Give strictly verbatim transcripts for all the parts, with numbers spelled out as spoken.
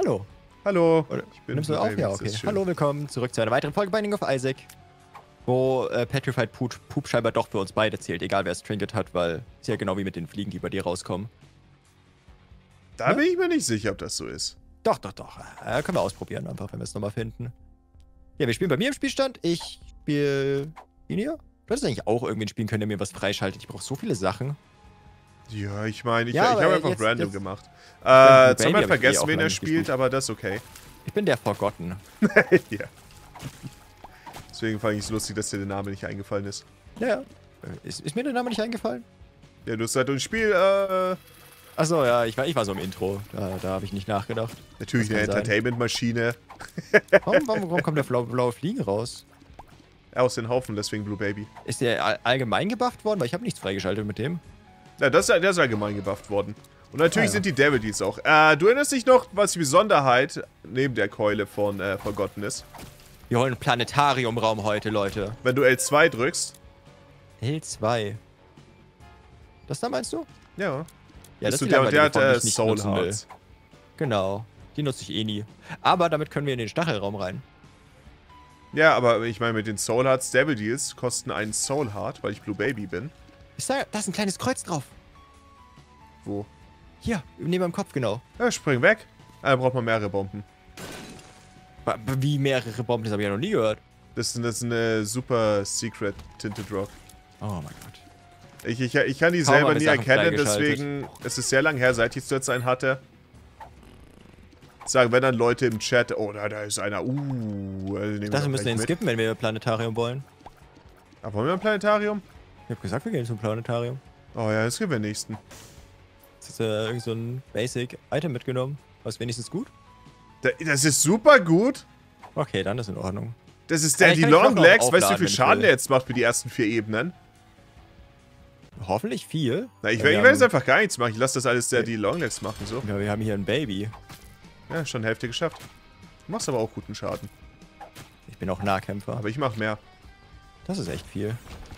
Hallo. Hallo. Oder, ich bin nimmst du auf? Ja, okay. Hallo, willkommen zurück zu einer weiteren Folge Binding of Isaac. Wo äh, Petrified Poop, Poop scheinbar doch für uns beide zählt, egal wer es Trinket hat, weil ist ja genau wie mit den Fliegen, die bei dir rauskommen. Da ne? bin ich mir nicht sicher, ob das so ist. Doch, doch, doch. Äh, können wir ausprobieren, einfach, wenn wir es nochmal finden. Ja, wir spielen bei mir im Spielstand. Ich spiele ihn hier. Du hättest eigentlich auch irgendwen spielen können, der mir was freischaltet. Ich brauche so viele Sachen. Ja, ich meine, ich, Ja, ich habe einfach jetzt, random jetzt, gemacht. Äh, jetzt haben wir Baby vergessen, hab ich eh wen auch er lange spielt, gespielt. aber das ist okay. Ich bin der Forgotten. Ja. Deswegen fand ich es lustig, dass dir der Name nicht eingefallen ist. Ja. Äh, Ist, ist mir der Name nicht eingefallen? Ja, du hast halt ein Spiel, äh... Achso, ja, ich war, ich war so im Intro. Da, da habe ich nicht nachgedacht. Natürlich Das eine kann sein. Entertainment-Maschine. Warum, warum, warum kommt der blaue, blaue Fliegen raus? Aus den Haufen, deswegen Blue Baby. Ist der all, allgemein gebufft worden? Weil ich habe nichts freigeschaltet mit dem. Ja, das, der ist allgemein gebufft worden. Und natürlich Ah, ja. sind die Devil Deals auch. Äh, du erinnerst dich noch, was die Besonderheit neben der Keule von äh, Forgotten ist? Wir holen einen Planetariumraum heute, Leute. Wenn du L zwei drückst. L zwei. Das da meinst du? Ja. Ja, Bist das du ist die der, der langweilige hat Form, die äh, ich nicht Soul nutzen will. Hearts. Genau. Die nutze ich eh nie. Aber damit können wir in den Stachelraum rein. Ja, aber ich meine, mit den Soul Hearts Devil Deals kosten einen Soul Heart, weil ich Blue Baby bin. Ist da, da ist ein kleines Kreuz drauf. Wo? Hier, neben meinem Kopf, genau. Ja, spring weg. Ah, da braucht man mehrere Bomben. Wa- Wie mehrere Bomben, das habe ich ja noch nie gehört. Das ist, das ist eine super Secret Tinted Rock. Oh mein Gott. Ich, ich, ich kann die Kaum selber habe nie Sachen erkennen, freigeschaltet. deswegen es ist sehr lang her, seit ich zuletzt einen hatte. Sagen, wenn dann Leute im Chat, oh, da, da ist einer, uh, also nehmen wir Ich dachte, wir doch müssen gleich den mit. skippen, wenn wir Planetarium wollen. Ah, wollen wir ein Planetarium? Ich habe gesagt, wir gehen zum Planetarium. Oh ja, das gibt wir nächsten. Jetzt hast du äh, irgend so ein Basic-Item mitgenommen. Was wenigstens gut? Da, das ist super gut. Okay, dann ist in Ordnung. Das ist der, Ja, ich die kann die Long Glocke Legs. auch Weißt du, wie aufladen, viel wenn ich Schaden will. der jetzt macht für die ersten vier Ebenen? Hoffentlich viel. Na, ich, Ja, werd- wir ich werde jetzt haben- einfach gar nichts machen. Ich lasse das alles der, die Long Legs machen, so. Ja, wir haben hier ein Baby. Ja, schon Hälfte geschafft. Du machst aber auch guten Schaden. Ich bin auch Nahkämpfer. Aber ich mach mehr. Das ist echt viel.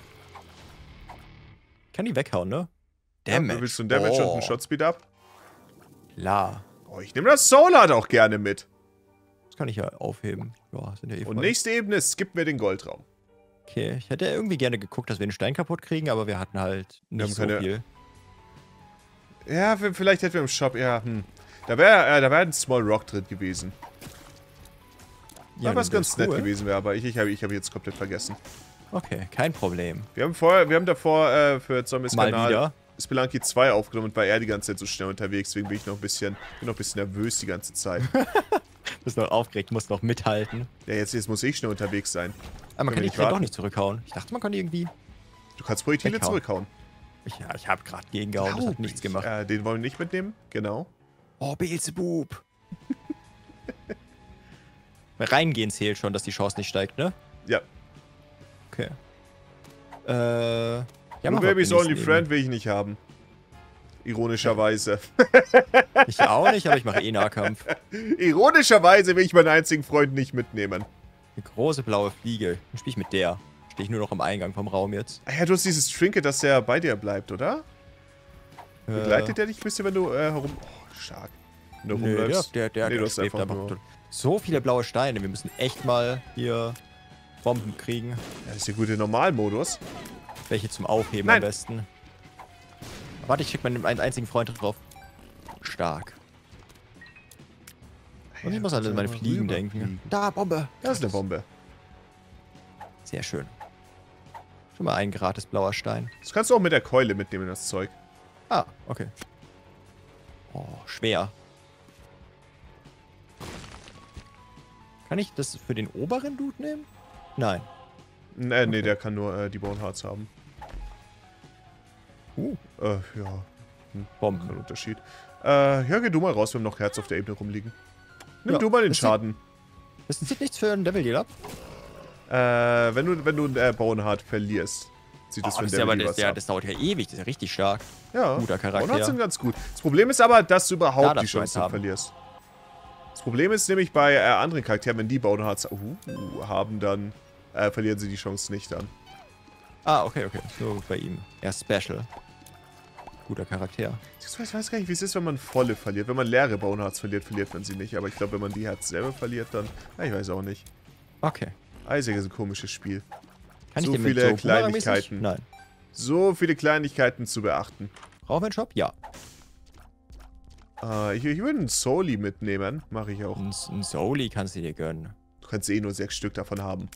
Kann die weghauen, ne? Ja, Damage. willst du einen Damage oh, und einen Shot Speed up? Klar. Oh, ich nehme das Soul Heart auch gerne mit. Das kann ich ja aufheben. Ja, sind ja eh Und voll. nächste Ebene skippen wir den Goldraum. Okay, ich hätte irgendwie gerne geguckt, dass wir den Stein kaputt kriegen, aber wir hatten halt nicht haben so keine- viel. Ja, v- vielleicht hätten wir im Shop, ja, hm. Da wäre äh, da wär ein Small Rock drin gewesen. Ja, was dann ganz wär's nett cool. gewesen wäre, aber ich, ich habe ich hab jetzt komplett vergessen. Okay, kein Problem. Wir haben vorher, wir haben davor äh, für Zombies Mal Kanal wieder. Spelunky zwei aufgenommen und war er die ganze Zeit so schnell unterwegs, deswegen bin ich noch ein bisschen, bin noch ein bisschen nervös die ganze Zeit. Bist noch aufgeregt, musst noch mithalten. Ja, jetzt, jetzt muss ich schnell unterwegs sein. Aber man Können kann wir die nicht Krähen doch warten? nicht zurückhauen. Ich dachte, man kann die irgendwie... Du kannst Projektile Weghauen. zurückhauen. Ich, ja, ich habe gerade gegengehauen, das hat Glaub nichts ich. gemacht. Äh, den wollen wir nicht mitnehmen, genau. Oh, Beelzebub. Reingehen zählt schon, dass die Chance nicht steigt, ne? Ja. Okay. Äh... Ja, Blue machen wir Baby's auf der Only nächsten Friend will ich nicht haben. Ironischerweise. Ebene. Ich auch nicht, aber ich mache eh Nahkampf. Ironischerweise will ich meinen einzigen Freund nicht mitnehmen. Eine große blaue Fliege. Dann spiele ich mit der. Stehe ich nur noch am Eingang vom Raum jetzt. Ah ja, du hast dieses Trinket, dass der bei dir bleibt, oder? Äh, Begleitet der dich ein bisschen, wenn du äh, herum... Oh, stark. Wenn du Nö, der, rumläufst? der, der, Nee, der du hast schwebt einfach einfach. nur- So viele blaue Steine. Wir müssen echt mal hier Bomben kriegen. Ja, das ist der gute Normalmodus. Welche zum Aufheben Nein. am besten. Warte, ich schicke meinen einen einzigen Freund drauf. Stark. Und ich muss halt an meine Fliegen denken. Da, Bombe. Das ist eine Bombe. Sehr schön. Schon mal ein gratis blauer Stein. Das kannst du auch mit der Keule mitnehmen, das Zeug. Ah, okay. Oh, schwer. Kann ich das für den oberen Dude nehmen? Nein. Nee, nee, Okay. der kann nur äh, die Bone Hearts haben. Uh, Äh, ja, Bomben. kein Unterschied. Äh, ja, geh du mal raus, wir haben noch Herz auf der Ebene rumliegen. Nimm Ja, du mal den das Schaden. Das zieht nichts für einen Devil Deal ab. Äh, wenn du, wenn du einen äh, Bone Heart verlierst, zieht das Oh, für das, den ist ja, aber, Devil das, was ja, ab. das dauert ja ewig. Das ist ja richtig stark. Ja, guter Charakter. Bone Hearts sind ganz gut. Das Problem ist aber, dass du Da überhaupt die darfst du Chance eins nicht haben. verlierst. Das Problem ist nämlich bei äh, anderen Charakteren, wenn die Bone Hearts uh, haben, dann äh, verlieren sie die Chance nicht dann. Ah, okay, okay. Nur bei ihm. Ja, Special. guter Charakter. Ich weiß, weiß gar nicht, wie es ist, wenn man volle verliert. Wenn man leere Bonehearts verliert, verliert man sie nicht. Aber ich glaube, wenn man die Herz selber verliert, dann... Ja, ich weiß auch nicht. Okay. Isaac ist ein komisches Spiel. Kann so ich den viele mit so Kleinigkeiten. Nein. So viele Kleinigkeiten zu beachten. Brauchen wir einen Shop? Ja. Uh, ich, ich würde einen Soli mitnehmen. Mache ich auch. Ein, ein Soli kannst du dir gönnen. Du kannst eh nur sechs Stück davon haben.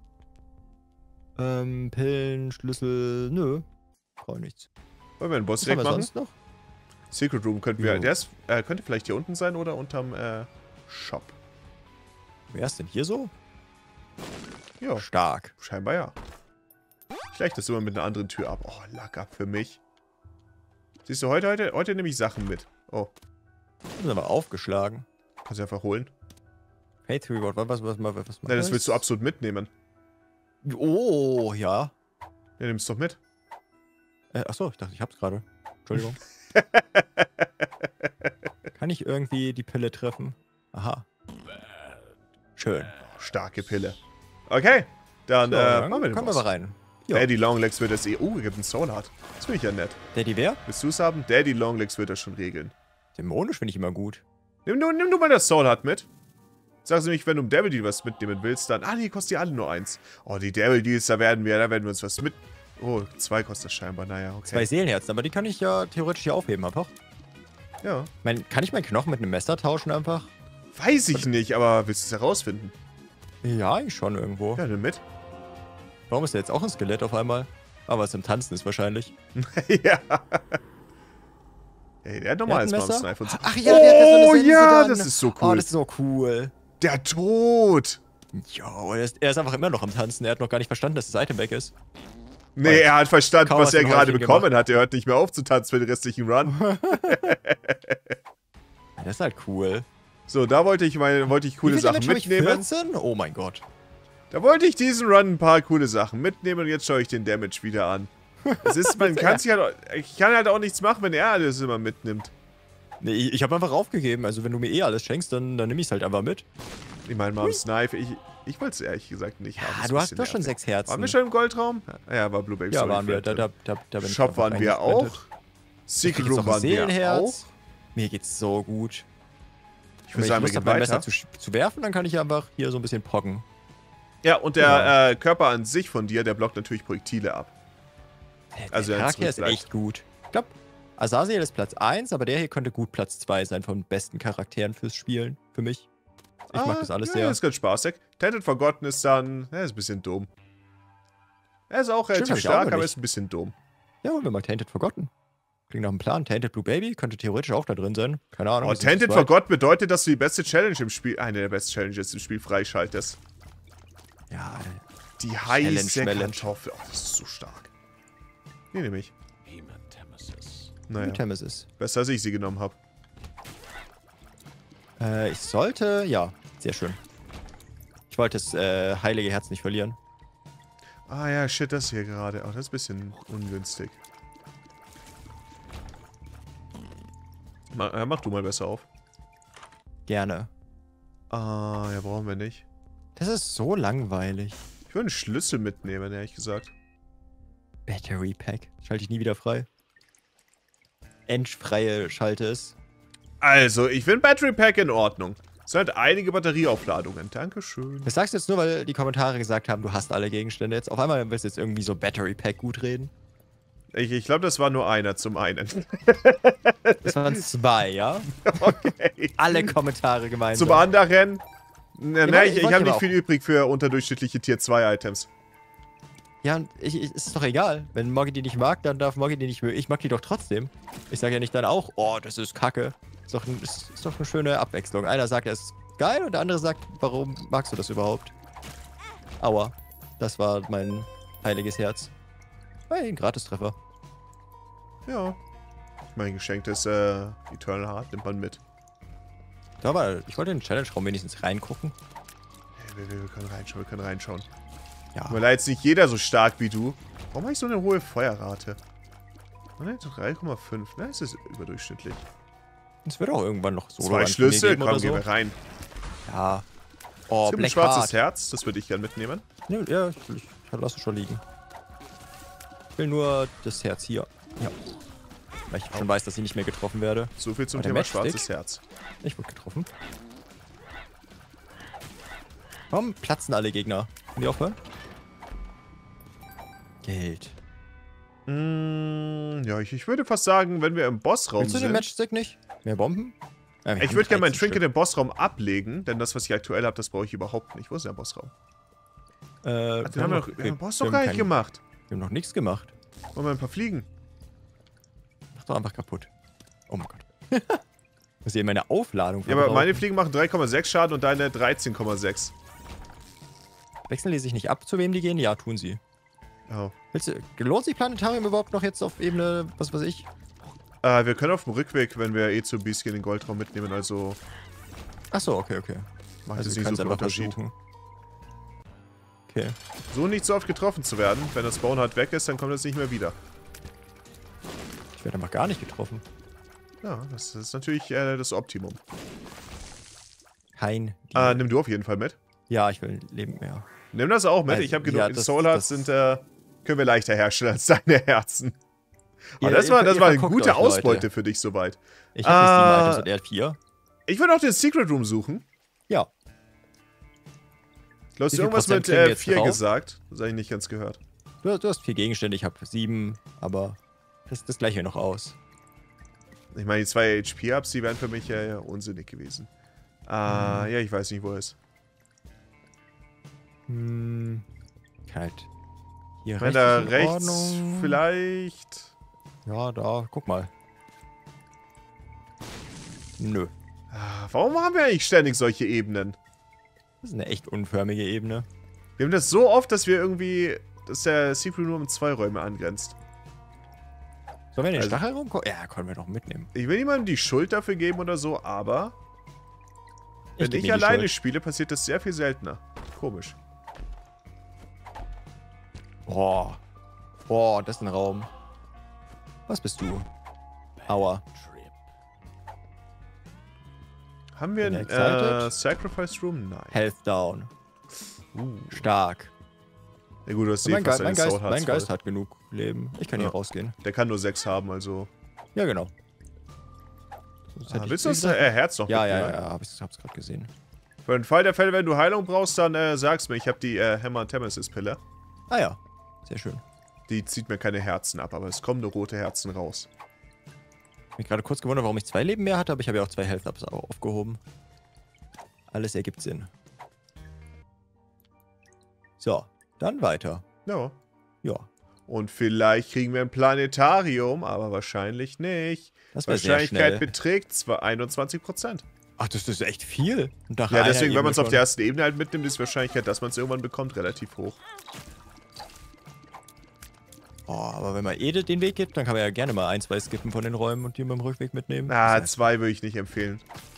Ähm, Pillen, Schlüssel, nö. Brauche nichts. Wollen wir einen Boss Was haben direkt wir machen? sonst noch? Secret Room könnten wir... Jo. Der ist, äh, könnte vielleicht hier unten sein oder unterm äh, Shop. Wer ist denn hier so? Ja, Stark. scheinbar ja. Ich gleich das immer mit einer anderen Tür ab. Oh, Luck up für mich. Siehst du, heute, heute, heute nehme ich Sachen mit. Oh. Das ist aber aufgeschlagen. Kannst du einfach holen. Faith Reward, was, was, was, was, was Nein, das willst du absolut mitnehmen. Oh, ja. Ja, nimm's doch mit. Äh, achso, ich dachte, ich hab's gerade. Entschuldigung. Kann ich irgendwie die Pille treffen? Aha. Schön. Starke Pille. Okay, dann So, äh, dann machen wir den kommen wir Boss. mal rein. Jo. Daddy Longlegs wird das eh... Oh, er gibt einen Soul Heart. Das finde ich ja nett. Daddy wer? Willst du es haben? Daddy Longlegs wird das schon regeln. Dämonisch finde ich immer gut. Nimm du, nimm du mal das Soul Heart mit. Sag sie nämlich, wenn du im Devil Deal was mitnehmen willst, dann... Ah, die kosten die alle nur eins. Oh, die Devil Deals, da werden wir, da werden wir uns was mit... Oh, zwei kostet das scheinbar, naja, okay. Zwei Seelenherzen, aber die kann ich ja theoretisch hier aufheben einfach. Ja. Mein, kann ich meinen Knochen mit einem Messer tauschen einfach? Weiß ich nicht, aber willst du es herausfinden? Ja, eigentlich schon irgendwo. Ja, nimm mit. Warum ist der jetzt auch ein Skelett auf einmal? Aber es im Tanzen ist wahrscheinlich. Ja. Ey, der hat normales Der hat ein Messer? Knife und so. Ach ja, der hat ja so eine Oh Sense ja, dann. das ist so Oh, cool. das ist so cool. Der Tod. Jo, er ist, er ist einfach immer noch am Tanzen. Er hat noch gar nicht verstanden, dass das Item weg ist. Nee, er hat verstanden, Kaum was hast er du ein gerade Häufchen bekommen gemacht. hat. Er hört nicht mehr auf zu tanzen für den restlichen Run. Das ist halt cool. So, da wollte ich meine, wollte ich coole Wie viel Sachen Damage hab ich? mitnehmen. vierzehn? Oh mein Gott. Da wollte ich diesen Run ein paar coole Sachen mitnehmen und jetzt schaue ich den Damage wieder an. Es ist, man kann sich halt, ich kann halt auch nichts machen, wenn er alles immer mitnimmt. Nee, ich, ich habe einfach aufgegeben. Also wenn du mir eh alles schenkst, dann, dann nehme ich es halt einfach mit. Ich meine, Mom's Knife, ich, ich wollte es ehrlich gesagt nicht haben. Ah, Das du ist hast ein doch bisschen schon nervig. sechs Herzen. Waren wir schon im Goldraum? Ja, war Blue Baby. Ja, sorry, waren wir. Da, Friend. da, da, da bin ich Shop einfach waren wir auch. reingesprintet. Secret Krieg jetzt Room noch ein waren wir auch. Seelenherz. Mir geht's so gut. Ich Wenn würde ich sagen, wir Lust gehen habe, mein Messer weiter. zu, zu werfen, dann kann ich einfach hier so ein bisschen pocken. Ja, und der äh, Körper an sich von dir, der blockt natürlich Projektile ab. Der, Also, der wenn er Charakter ist zurückbleibt. echt gut. Ich glaube, Azazel ist Platz eins, aber der hier könnte gut Platz zwei sein von besten Charakteren fürs Spielen. Für mich. Ich ah, mag das alles ja, sehr. Ja, ist ganz spaßig. Tainted Forgotten ist dann, er ist ein bisschen dumm. Er ist auch relativ hab ich auch stark, noch aber nicht. ist ein bisschen dumm. Ja, holen wir mal Tainted Forgotten. Klingt nach einem Plan. Tainted Blue Baby könnte theoretisch auch da drin sein. Keine Ahnung. Oh, wir sind Tainted zu zweit. Forgotten bedeutet, dass du die beste Challenge im Spiel, eine der besten Challenges im Spiel freischaltest. Ja, Die heiße Challenge. Kartoffel. Oh, das ist so stark. Die nehme ich. Naja, Nemesis. besser als ich sie genommen habe. Äh, ich sollte. Ja, sehr schön. Ich wollte das äh, heilige Herz nicht verlieren. Ah ja, shit, das hier gerade. Oh, das ist ein bisschen ungünstig. Mach, äh, mach du mal besser auf. Gerne. Ah, ja, brauchen wir nicht. Das ist so langweilig. Ich würde einen Schlüssel mitnehmen, ehrlich gesagt. Battery Pack. Schalte ich nie wieder frei. Endfreie schalte es. Also, ich finde Battery Pack in Ordnung. Es sind halt einige Batterieaufladungen. Dankeschön. Das sagst du jetzt nur, weil die Kommentare gesagt haben, du hast alle Gegenstände jetzt. Auf einmal willst du jetzt irgendwie so Battery Pack gut reden. Ich, ich glaube, das war nur einer zum einen. Das waren zwei, ja? Okay. Alle Kommentare gemeinsam. Zum anderen. Na, na, wollte- ich ich ich wollte habe aber nicht auch- viel übrig für unterdurchschnittliche Tier zwei Items. Ja, und ich, ich, ist doch egal. Wenn Moggy die nicht mag, dann darf Moggy die nicht mögen. Ich mag die doch trotzdem. Ich sage ja nicht dann auch, oh, das ist kacke. Ist doch, ein, ist, ist doch eine schöne Abwechslung. Einer sagt, er ist geil und der andere sagt, warum magst du das überhaupt? Aua. Das war mein heiliges Herz. Hey, ein Gratistreffer. Ja. Mein geschenktes äh, Eternal Heart nimmt man mit. Ja, aber ich wollte in den Challenge-Raum wenigstens reingucken. Hey, wir, wir, wir können reinschauen, wir können reinschauen. Ja. Weil leider ist nicht jeder so stark wie du. Warum habe ich so eine hohe Feuerrate? drei Komma fünf, ne? Das ist überdurchschnittlich. Es wird auch irgendwann noch so Zwei Schlüssel, komm, oder gehen so. wir rein. Ja. Es Oh, gibt ein Black schwarzes Heart. Herz, das würde ich gerne mitnehmen. Nee, ja, ich, ich, ich lasse es schon liegen. Ich will nur das Herz hier. Ja. Weil ich schon weiß, dass ich nicht mehr getroffen werde. So viel zum Oh, der Thema Matchstick? schwarzes Herz. Ich wurde getroffen. Warum platzen alle Gegner? Können die aufhören? Geld. Mm, ja, ich, ich würde fast sagen, wenn wir im Bossraum Willst du den sind... Matchstick nicht? Mehr Bomben? Ja, wir Ich haben würde gerne mein dreizehn Trinket im Bossraum ablegen, denn das, was ich aktuell habe, das brauche ich überhaupt nicht. Wo ist der Bossraum? Stück. Äh, Ach, den haben wir, noch, wir haben den Boss doch wir gar haben nicht keinen- gemacht. Wir haben noch nichts gemacht. Wollen wir ein paar fliegen? Mach doch einfach kaputt. Oh mein Gott. Muss hier meine Aufladung Ja, aber verbrauchen. meine Fliegen machen drei Komma sechs Schaden und deine dreizehn Komma sechs. Wechseln die sich nicht ab, zu wem die gehen? Ja, tun sie. Oh. Willst du, lohnt sich Planetarium überhaupt noch jetzt auf Ebene, was weiß ich? Äh, wir können auf dem Rückweg, wenn wir eh zu Beast gehen, den Goldraum mitnehmen, also Achso, okay, okay. macht Also es wir nicht können so es viel einfach Unterschied. versuchen. Okay. So nicht so oft getroffen zu werden. Wenn das Spawn halt weg ist, dann kommt es nicht mehr wieder. Ich werde einfach gar nicht getroffen. Ja, das ist natürlich äh, das Optimum. Kein Äh, nimm du auf jeden Fall mit. Ja, ich will Leben mehr. Nimm das auch mit. Also, ich habe genug. ja, Die das- Soul Hearts das- sind, äh, können wir leichter herstellen als deine Herzen. Aber Ihr- das ihr- war, das ihr war eine verguckt gute euch, Leute. Ausbeute für dich soweit. Ich habe Ah. jetzt die Items und er hat vier. Ich würde auch den Secret Room suchen. Ja. Du hast Wie viel irgendwas Prozent mit kriegen wir äh, jetzt vier drauf? gesagt. Das habe ich nicht ganz gehört. Du, du hast vier Gegenstände, ich habe sieben, aber das, das gleiche noch aus. Ich meine, die zwei H P-Ups, die wären für mich äh, ja unsinnig gewesen. Ah, ja, ich weiß nicht, wo er ist. Hm. Halt. Hier Ich meine, da in rechts Ordnung. vielleicht... Ja, da, guck mal. Nö. Ah, warum haben wir eigentlich ständig solche Ebenen? Das ist eine echt unförmige Ebene. Wir haben das so oft, dass wir irgendwie... dass der Secret nur um zwei Räume angrenzt. Sollen wir den Also- Stachel rumkommen? Ja, können wir doch mitnehmen. Ich will niemandem die Schuld dafür geben oder so, aber... Wenn geb ich, mir die alleine Schuld. spiele, passiert das sehr viel seltener. Komisch. Boah. Boah, das ist ein Raum. Was bist du? Aua. Haben wir Bin einen excited? äh, Sacrifice Room? Nein. Health down. Uh. Stark. Ja gut, du hast eh mein, Ge fast mein, deine Geist, Soul Hearts mein Geist voll. hat genug Leben. Ich kann Ja. hier rausgehen. Der kann nur sechs haben, also... Ja, genau. Sonst hätte Ah, ich willst du das gesagt- äh, Herz noch Ja, ja, mitnehmen? ja, ja, hab ich hab's gerade gesehen. Für den Fall der Fälle, wenn du Heilung brauchst, dann äh, sag's mir. Ich habe die äh, Hammer Temesis Pille. Ah ja, sehr schön. Die zieht mir keine Herzen ab, aber es kommen nur rote Herzen raus. Ich hab mich gerade kurz gewundert, warum ich zwei Leben mehr hatte, aber ich habe ja auch zwei Health Ups au- aufgehoben. Alles ergibt Sinn. So, dann weiter. Ja. Ja, Und vielleicht kriegen wir ein Planetarium, aber wahrscheinlich nicht. das wäre sehr Wahrscheinlichkeit schnell. beträgt zwar einundzwanzig Prozent. Ach, das ist echt viel. Und nach Ja, einer deswegen, wenn Ebene man es auf schon. der ersten Ebene halt mitnimmt, ist die Wahrscheinlichkeit, dass man es irgendwann bekommt, relativ hoch. Oh, aber wenn man eh den Weg gibt, dann kann man ja gerne mal ein, zwei skippen von den Räumen und die mit dem Rückweg mitnehmen. Ah, Das ist zwei würde ich nicht empfehlen.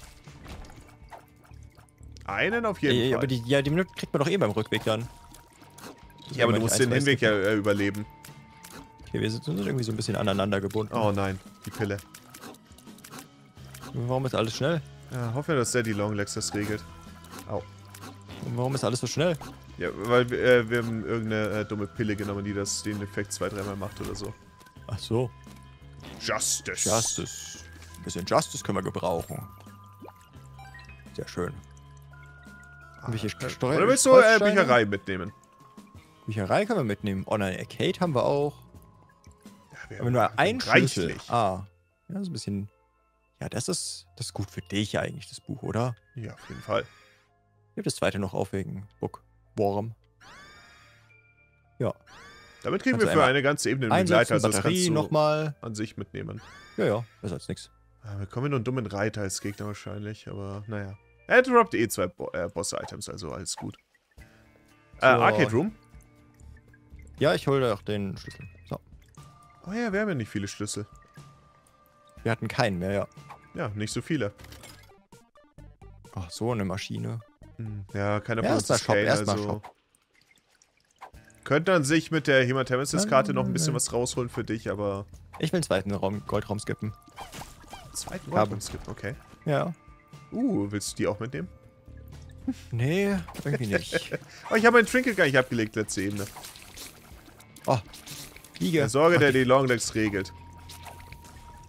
Einen auf jeden ja, Fall. aber die, ja, die kriegt man doch eh beim Rückweg dann. ja, aber du Wenn man musst die ein, den zwei Hinweg ja skippen. äh, überleben. Okay, wir sind sind irgendwie so ein bisschen aneinander gebunden. Oh nein, die Pille. Warum ist alles schnell? Ja, hoffe, dass Daddy Longlegs das regelt. Au. Warum ist alles so schnell? Ja, weil wir, äh, wir haben irgendeine äh, dumme Pille genommen, die das den Effekt zwei, dreimal macht oder so. Ach so. Justice. Justice. Ein bisschen Justice können wir gebrauchen. Sehr schön. Welche Steuer- Oder willst du äh, Holzsteine? Bücherei mitnehmen? Bücherei können wir mitnehmen. Oh nein, Arcade haben wir auch. Ja, wir Aber nur ein Schlüssel. reichlich. Ah. Ja, so ein bisschen. Ja, das ist, das ist gut für dich eigentlich, das Buch, oder? Ja, auf jeden Fall. Ich habe das zweite noch aufwegen. Book. Worm. Ja. Damit kriegen Kannst wir du für einmal eine ganze Ebene einen Einsetzen, Begleiter, also das Batterie kannst du nochmal. an sich mitnehmen. Ja, ja, besser als nix. Ah, wir kommen nur einen dummen Reiter als Gegner wahrscheinlich, aber naja. Er droppt eh zwei Bo äh, Boss-Items, also alles gut. Äh, Arcade Room? Ja, ich hole auch den Schlüssel. So. Oh ja, wir haben ja nicht viele Schlüssel. Wir hatten keinen mehr, ja. Ja, nicht so viele. Ach, so eine Maschine. Hm, ja, keiner von uns Erstmal ist Shop, Kane, erstmal also... Shop. Könnte an sich mit der Hematemesis-Karte noch ein bisschen was rausholen für dich, aber... Ich will den zweiten Raum, Goldraum skippen. Zweiten Ja. Goldraum skippen, okay. Ja. Uh, willst du die auch mitnehmen? Nee, irgendwie nicht. Oh, ich habe mein Trinket gar nicht abgelegt, letzte Ebene. Oh, Fliege. Der Sorge, der die Longlegs regelt.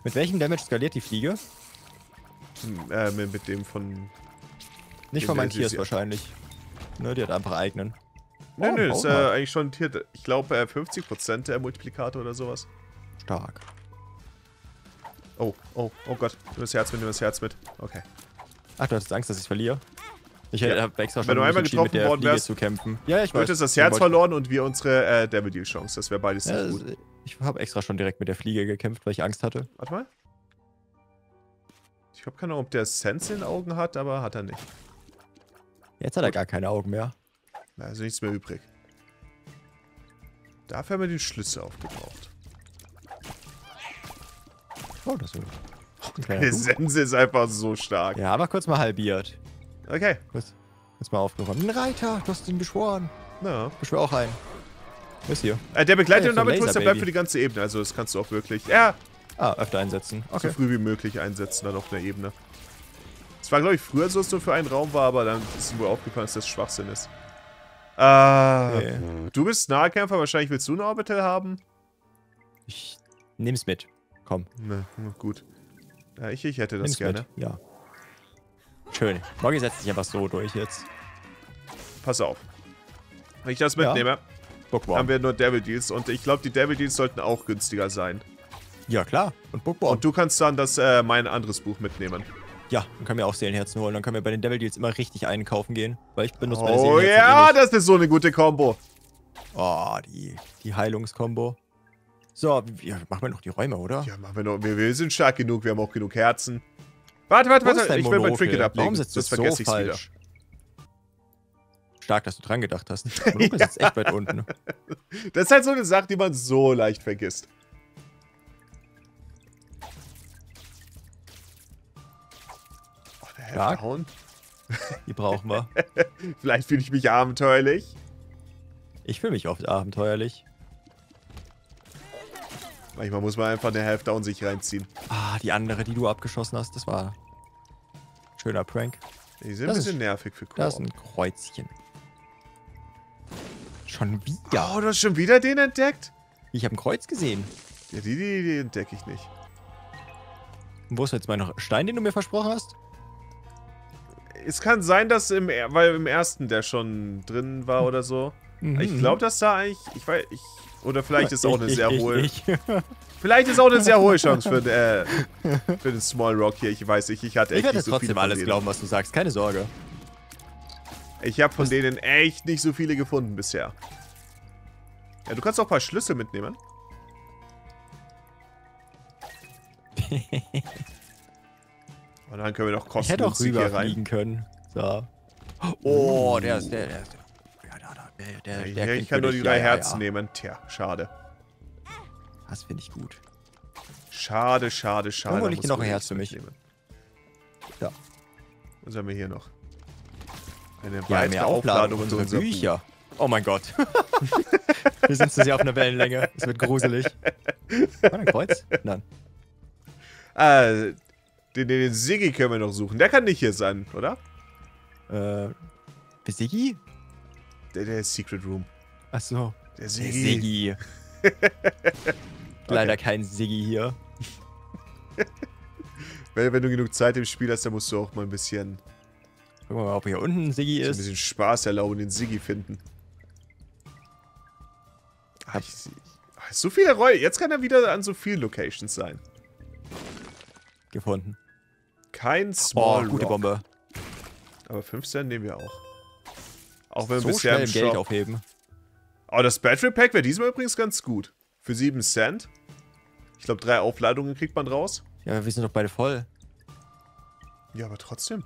Mit welchem Damage skaliert die Fliege? Hm, äh, mit, mit dem von... Nicht von meinen Tiers wahrscheinlich. Ne, die hat einfach eigenen. Nö, Oh, nö, ist äh, Baumarkt. eigentlich schon ein Tier. Ich glaube, äh, fünfzig Prozent der Multiplikator oder sowas. Stark. Oh, oh, oh Gott. Nimm das Herz mit, nimm das Herz mit. Okay. Ach, du hattest Angst, dass ich verliere? Ich hätte Ja. hab extra Wenn schon du mich einmal entschieden, mit getroffen der worden Fliege wärst, zu kämpfen. Ja, ich Du weiß. hättest das Deswegen Herz wollte verloren und wir unsere äh, Devil Deal Chance. Das wäre beides ich- nicht Ja, gut. ich habe extra schon direkt mit der Fliege gekämpft, weil ich Angst hatte. Warte mal. Ich habe keine Ahnung, ob der Sense in den Augen hat, aber hat er nicht. Jetzt hat er gar keine Augen mehr. Also nichts mehr übrig. Dafür haben wir den Schlüssel aufgebraucht. Oh, das ist ein kleiner Der Bug. Sense ist einfach so stark. Ja, aber kurz mal halbiert. Okay. Kurz, kurz mal aufgeräumt. Ein Reiter, du hast ihn beschworen. Na. Beschwör auch ein. Wo ist hier? Äh, der Begleiter Ja, und so ein damit der bleibt Laserbaby. für die ganze Ebene. Also das kannst du auch wirklich, ja, Ah, öfter einsetzen. Okay. so früh wie möglich einsetzen dann auf der Ebene. Es war, glaube ich, früher so, dass es nur für einen Raum war, aber dann ist ihm wohl aufgefallen, dass das Schwachsinn ist. Äh, Okay. Du bist Nahkämpfer, wahrscheinlich willst du eine Orbital haben? Ich nehm's mit. Komm, Ne, gut. Ja, ich, ich hätte das nimm's gerne. mit. Ja. Schön. Morgen setzt sich einfach so durch jetzt. Pass auf. Wenn ich das Ja. mitnehme, Bookworm. haben wir nur Devil Deals und ich glaube, die Devil Deals sollten auch günstiger sein. Ja, klar. Und Bookworm. Und du kannst dann das, äh, mein anderes Buch mitnehmen. Ja, dann können wir auch Seelenherzen holen. Dann können wir bei den Devil Deals immer richtig einkaufen gehen. Weil ich benutze meine Oh Seelenherzen ja, eh nicht. das ist so eine gute Kombo. Oh, die, die Heilungskombo. So, ja, machen wir noch die Räume, oder? Ja, machen wir noch. Wir, wir sind stark genug, wir haben auch genug Herzen. Warte, warte, Wo ist warte, dein ich will mein Monokel? Trinket ablegen. Warum sitzt Sonst das so vergesse ich's falsch? Stark, dass du dran gedacht hast. Monokel sitzt echt weit unten. wieder. Das ist halt so eine Sache, die man so leicht vergisst. Oh, der Stark. Down. Die brauchen wir. Vielleicht fühle ich mich abenteuerlich. Ich fühle mich oft abenteuerlich. Manchmal muss man einfach eine Half Down sich reinziehen. Ah, die andere, die du abgeschossen hast, das war ein schöner Prank. Die sind Das ein ist- bisschen nervig für Da ist Koop. ein Kreuzchen. Schon wieder? Oh, du hast schon wieder den entdeckt? Ich habe ein Kreuz gesehen. Ja, die, die, die entdecke ich nicht. Und wo ist jetzt mein Stein, den du mir versprochen hast? Es kann sein, dass im, er- weil im ersten der schon drin war oder so. Mhm. Ich glaube, dass da eigentlich, ich weiß, ich, oder vielleicht ist auch eine Ich- sehr ich- hohe, ich- vielleicht ist auch eine sehr hohe Chance für, äh, für den Small Rock hier. Ich weiß nicht, ich hatte Ich echt werde nicht so viele trotzdem von alles denen. glauben, was du sagst. Keine Sorge. Ich habe von denen echt nicht so viele gefunden bisher. Ja, du kannst auch ein paar Schlüssel mitnehmen. Und dann können wir noch Ich hätte auch kostengünstig hier rein. rüberfliegen können. So. Oh, der ist der, der ist der. Ja, da, da, der, der, Ja, der ich klingt kann nur die würdig. drei Ja, ja, Herzen ja. nehmen. Tja, schade. Das finde ich gut. Schade, schade, schade. Irgendwo Da liegt muss noch ein man Herz nichts für mich. mitnehmen. Ja. Was haben wir hier noch? Eine Ja, weitere mehr Aufladung Aufladung für unsere unser Buch. Bücher. Oh mein Gott. Wir sind zu sehr auf einer Wellenlänge. Es wird gruselig. War da ein Kreuz? Nein. Äh, den, den Siggi können wir noch suchen. Der kann nicht hier sein, oder? Äh, Siggi? Der, der ist Secret Room. Achso. Der Der Siggi. Siggi. Leider kein Siggi hier. Wenn, wenn du genug Zeit im Spiel hast, dann musst du auch mal ein bisschen, Gucken wir mal, ob hier unten ein Siggi so ein ist. bisschen Spaß erlauben, den Siggi finden. Ach, ich, ach, so viele Räume. Jetzt kann er wieder an so vielen Locations sein. Gefunden. Kein Oh, Small gute Rock. Bombe. Aber fünf Cent nehmen wir auch. Auch wenn wir So bisher schnell im im Geld Shop... aufheben. Oh, das Battery Pack wäre diesmal übrigens ganz gut. Für sieben Cent. Ich glaube, drei Aufladungen kriegt man raus. Ja, wir sind doch beide voll. Ja, aber trotzdem.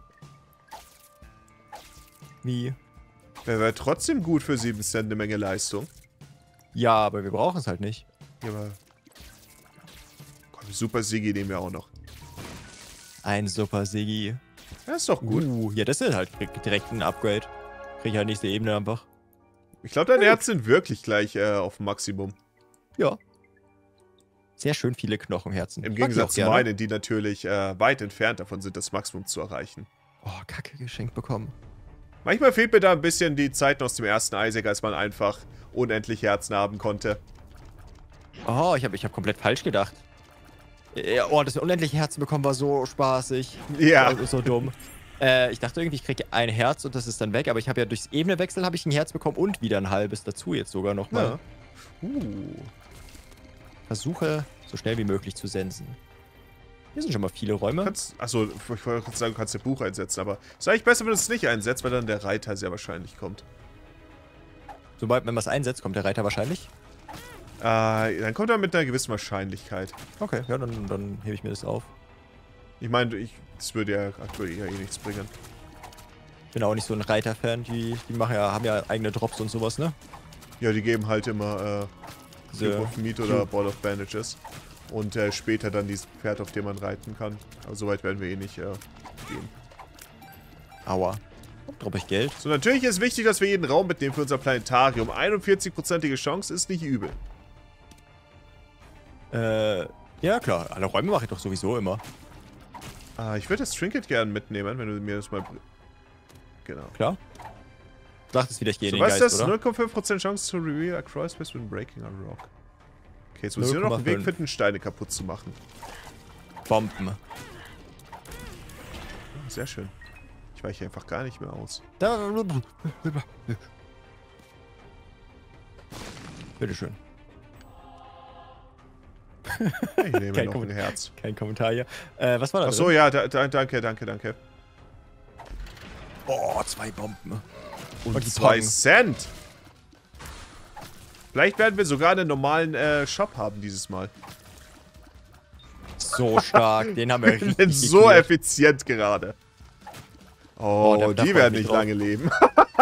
Wie? Wäre wär trotzdem gut für sieben Cent eine Menge Leistung. Ja, aber wir brauchen es halt nicht. Ja, aber... Komm, Super Siggi nehmen wir auch noch. Ein super Siggi. Ja, ist doch gut. Uh, ja, das ist halt direkt ein Upgrade. Krieg ich halt nächste Ebene einfach. Ich glaube, deine Herzen sind wirklich gleich äh, auf Maximum. Ja. Sehr schön viele Knochenherzen. Im Ich mag die Gegensatz auch zu gerne. meinen, die natürlich äh, weit entfernt davon sind, das Maximum zu erreichen. Oh, Kacke geschenkt bekommen. Manchmal fehlt mir da ein bisschen die Zeiten aus dem ersten Isaac, als man einfach unendlich Herzen haben konnte. Oh, ich habe ich hab komplett falsch gedacht. Ja, oh, das unendliche Herzen bekommen war so spaßig. Ja. So, so dumm. Äh, ich dachte irgendwie, ich kriege ein Herz und das ist dann weg, aber ich habe ja durchs Ebenewechsel habe ich ein Herz bekommen und wieder ein halbes dazu jetzt sogar nochmal. Ja. Uh. Versuche, so schnell wie möglich zu sensen. Hier sind schon mal viele Räume. Kannst, achso, ich wollte gerade sagen, du kannst dein Buch einsetzen, aber es ist eigentlich besser, wenn du es nicht einsetzt, weil dann der Reiter sehr wahrscheinlich kommt. Sobald man was einsetzt, kommt der Reiter wahrscheinlich. Äh, dann kommt er mit einer gewissen Wahrscheinlichkeit. Okay, ja, dann, dann hebe ich mir das auf. Ich meine, ich, das würde ja aktuell eher eh nichts bringen. Ich bin auch nicht so ein Reiter-Fan. Die, die machen ja, haben ja eigene Drops und sowas, ne? Ja, die geben halt immer äh, Diese Flip of Meat oder Ball of Bandages. Und äh, später dann dieses Pferd, auf dem man reiten kann. Aber so weit werden wir eh nicht äh, gehen. Aua. Droppe ich Geld? So, natürlich ist wichtig, dass wir jeden Raum mitnehmen für unser Planetarium. einundvierzig-prozentige Chance ist nicht übel. Äh, ja klar. Alle Räume mache ich doch sowieso immer. Ah, ich würde das Trinket gerne mitnehmen, wenn du mir das mal... Genau. Klar. Du dachtest wieder, ich gehe So, in den was ist Geist, das? oder? null Komma fünf Prozent Chance to reveal a crosspace when breaking a rock. Okay, jetzt muss ich nur noch einen null Weg Komma fünf. finden, Steine kaputt zu machen. Bomben. Oh, sehr schön. Ich weiche einfach gar nicht mehr aus. Da. Bitteschön. Ich nehme Kein noch Kom- ein Herz. Kein Kommentar hier. Äh, was war das? Achso, ja, da, da, danke, danke, danke. Oh, zwei Bomben. Und, Und die zwei Toggen. Cent. Vielleicht werden wir sogar einen normalen äh, Shop haben dieses Mal. So stark. Den haben wir Wir richtig sind so geklärt. effizient gerade. Oh, Oh, da- da die freu ich werden mich nicht drauf. lange leben.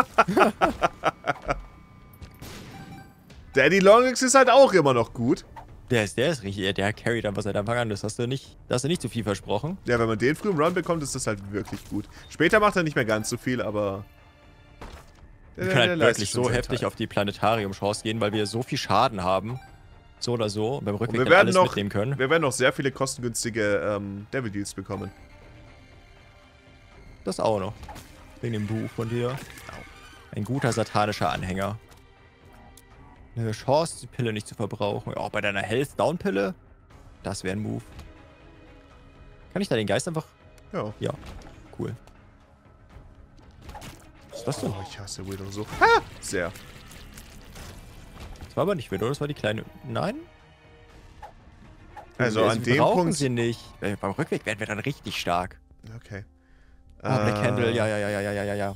Daddy Longlegs ist halt auch immer noch gut. Der ist, der ist richtig, der carryt einfach seit Anfang an. Das hast du nicht, da hast du nicht zu viel versprochen. Ja, wenn man den früh im Run bekommt, ist das halt wirklich gut. Später macht er nicht mehr ganz so viel, aber... Wir können halt wirklich so heftig auf die Planetarium-Chance gehen, weil wir so viel Schaden haben. So oder so. Und beim Und Rückweg wir dann werden alles noch, mitnehmen können. wir werden noch sehr viele kostengünstige ähm, Devil Deals bekommen. Das auch noch. Wegen dem Buch von dir. Ein guter satanischer Anhänger. Eine Chance, die Pille nicht zu verbrauchen. Auch bei deiner Health-Down-Pille? Das wäre ein Move. Kann ich da den Geist einfach... Ja. Ja, cool. Was ist das denn? Oh, ich hasse Widow so. Ha! Sehr. Das war aber nicht Widow, das war die kleine... Nein? Also Wir- an wir dem brauchen Punkt... sie nicht. Äh, Beim Rückweg werden wir dann richtig stark. Okay. Oh, Black Äh, Candle, ja, ja, ja, ja, ja, ja, ja.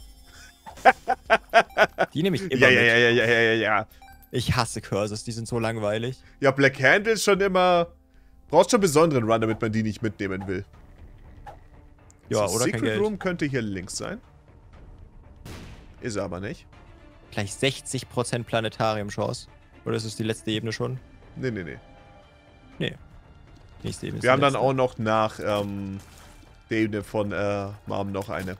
Die nehme ich immer Ja, ja, mit. ja, ja, ja, ja, ja, ja. Ich hasse Curses, die sind so langweilig. Ja, Black Candle ist schon immer... Brauchst schon einen besonderen Run, damit man die nicht mitnehmen will. Ja, so, oder kein Secret Geld. Room könnte hier links sein. Ist er aber nicht. Gleich sechzig Prozent Planetarium-Chance. Oder ist es die letzte Ebene schon? Nee, nee, nee. Nee. Nächste Ebene ist Wir haben die dann letzte. auch noch nach ähm, der Ebene von äh, Mom noch eine.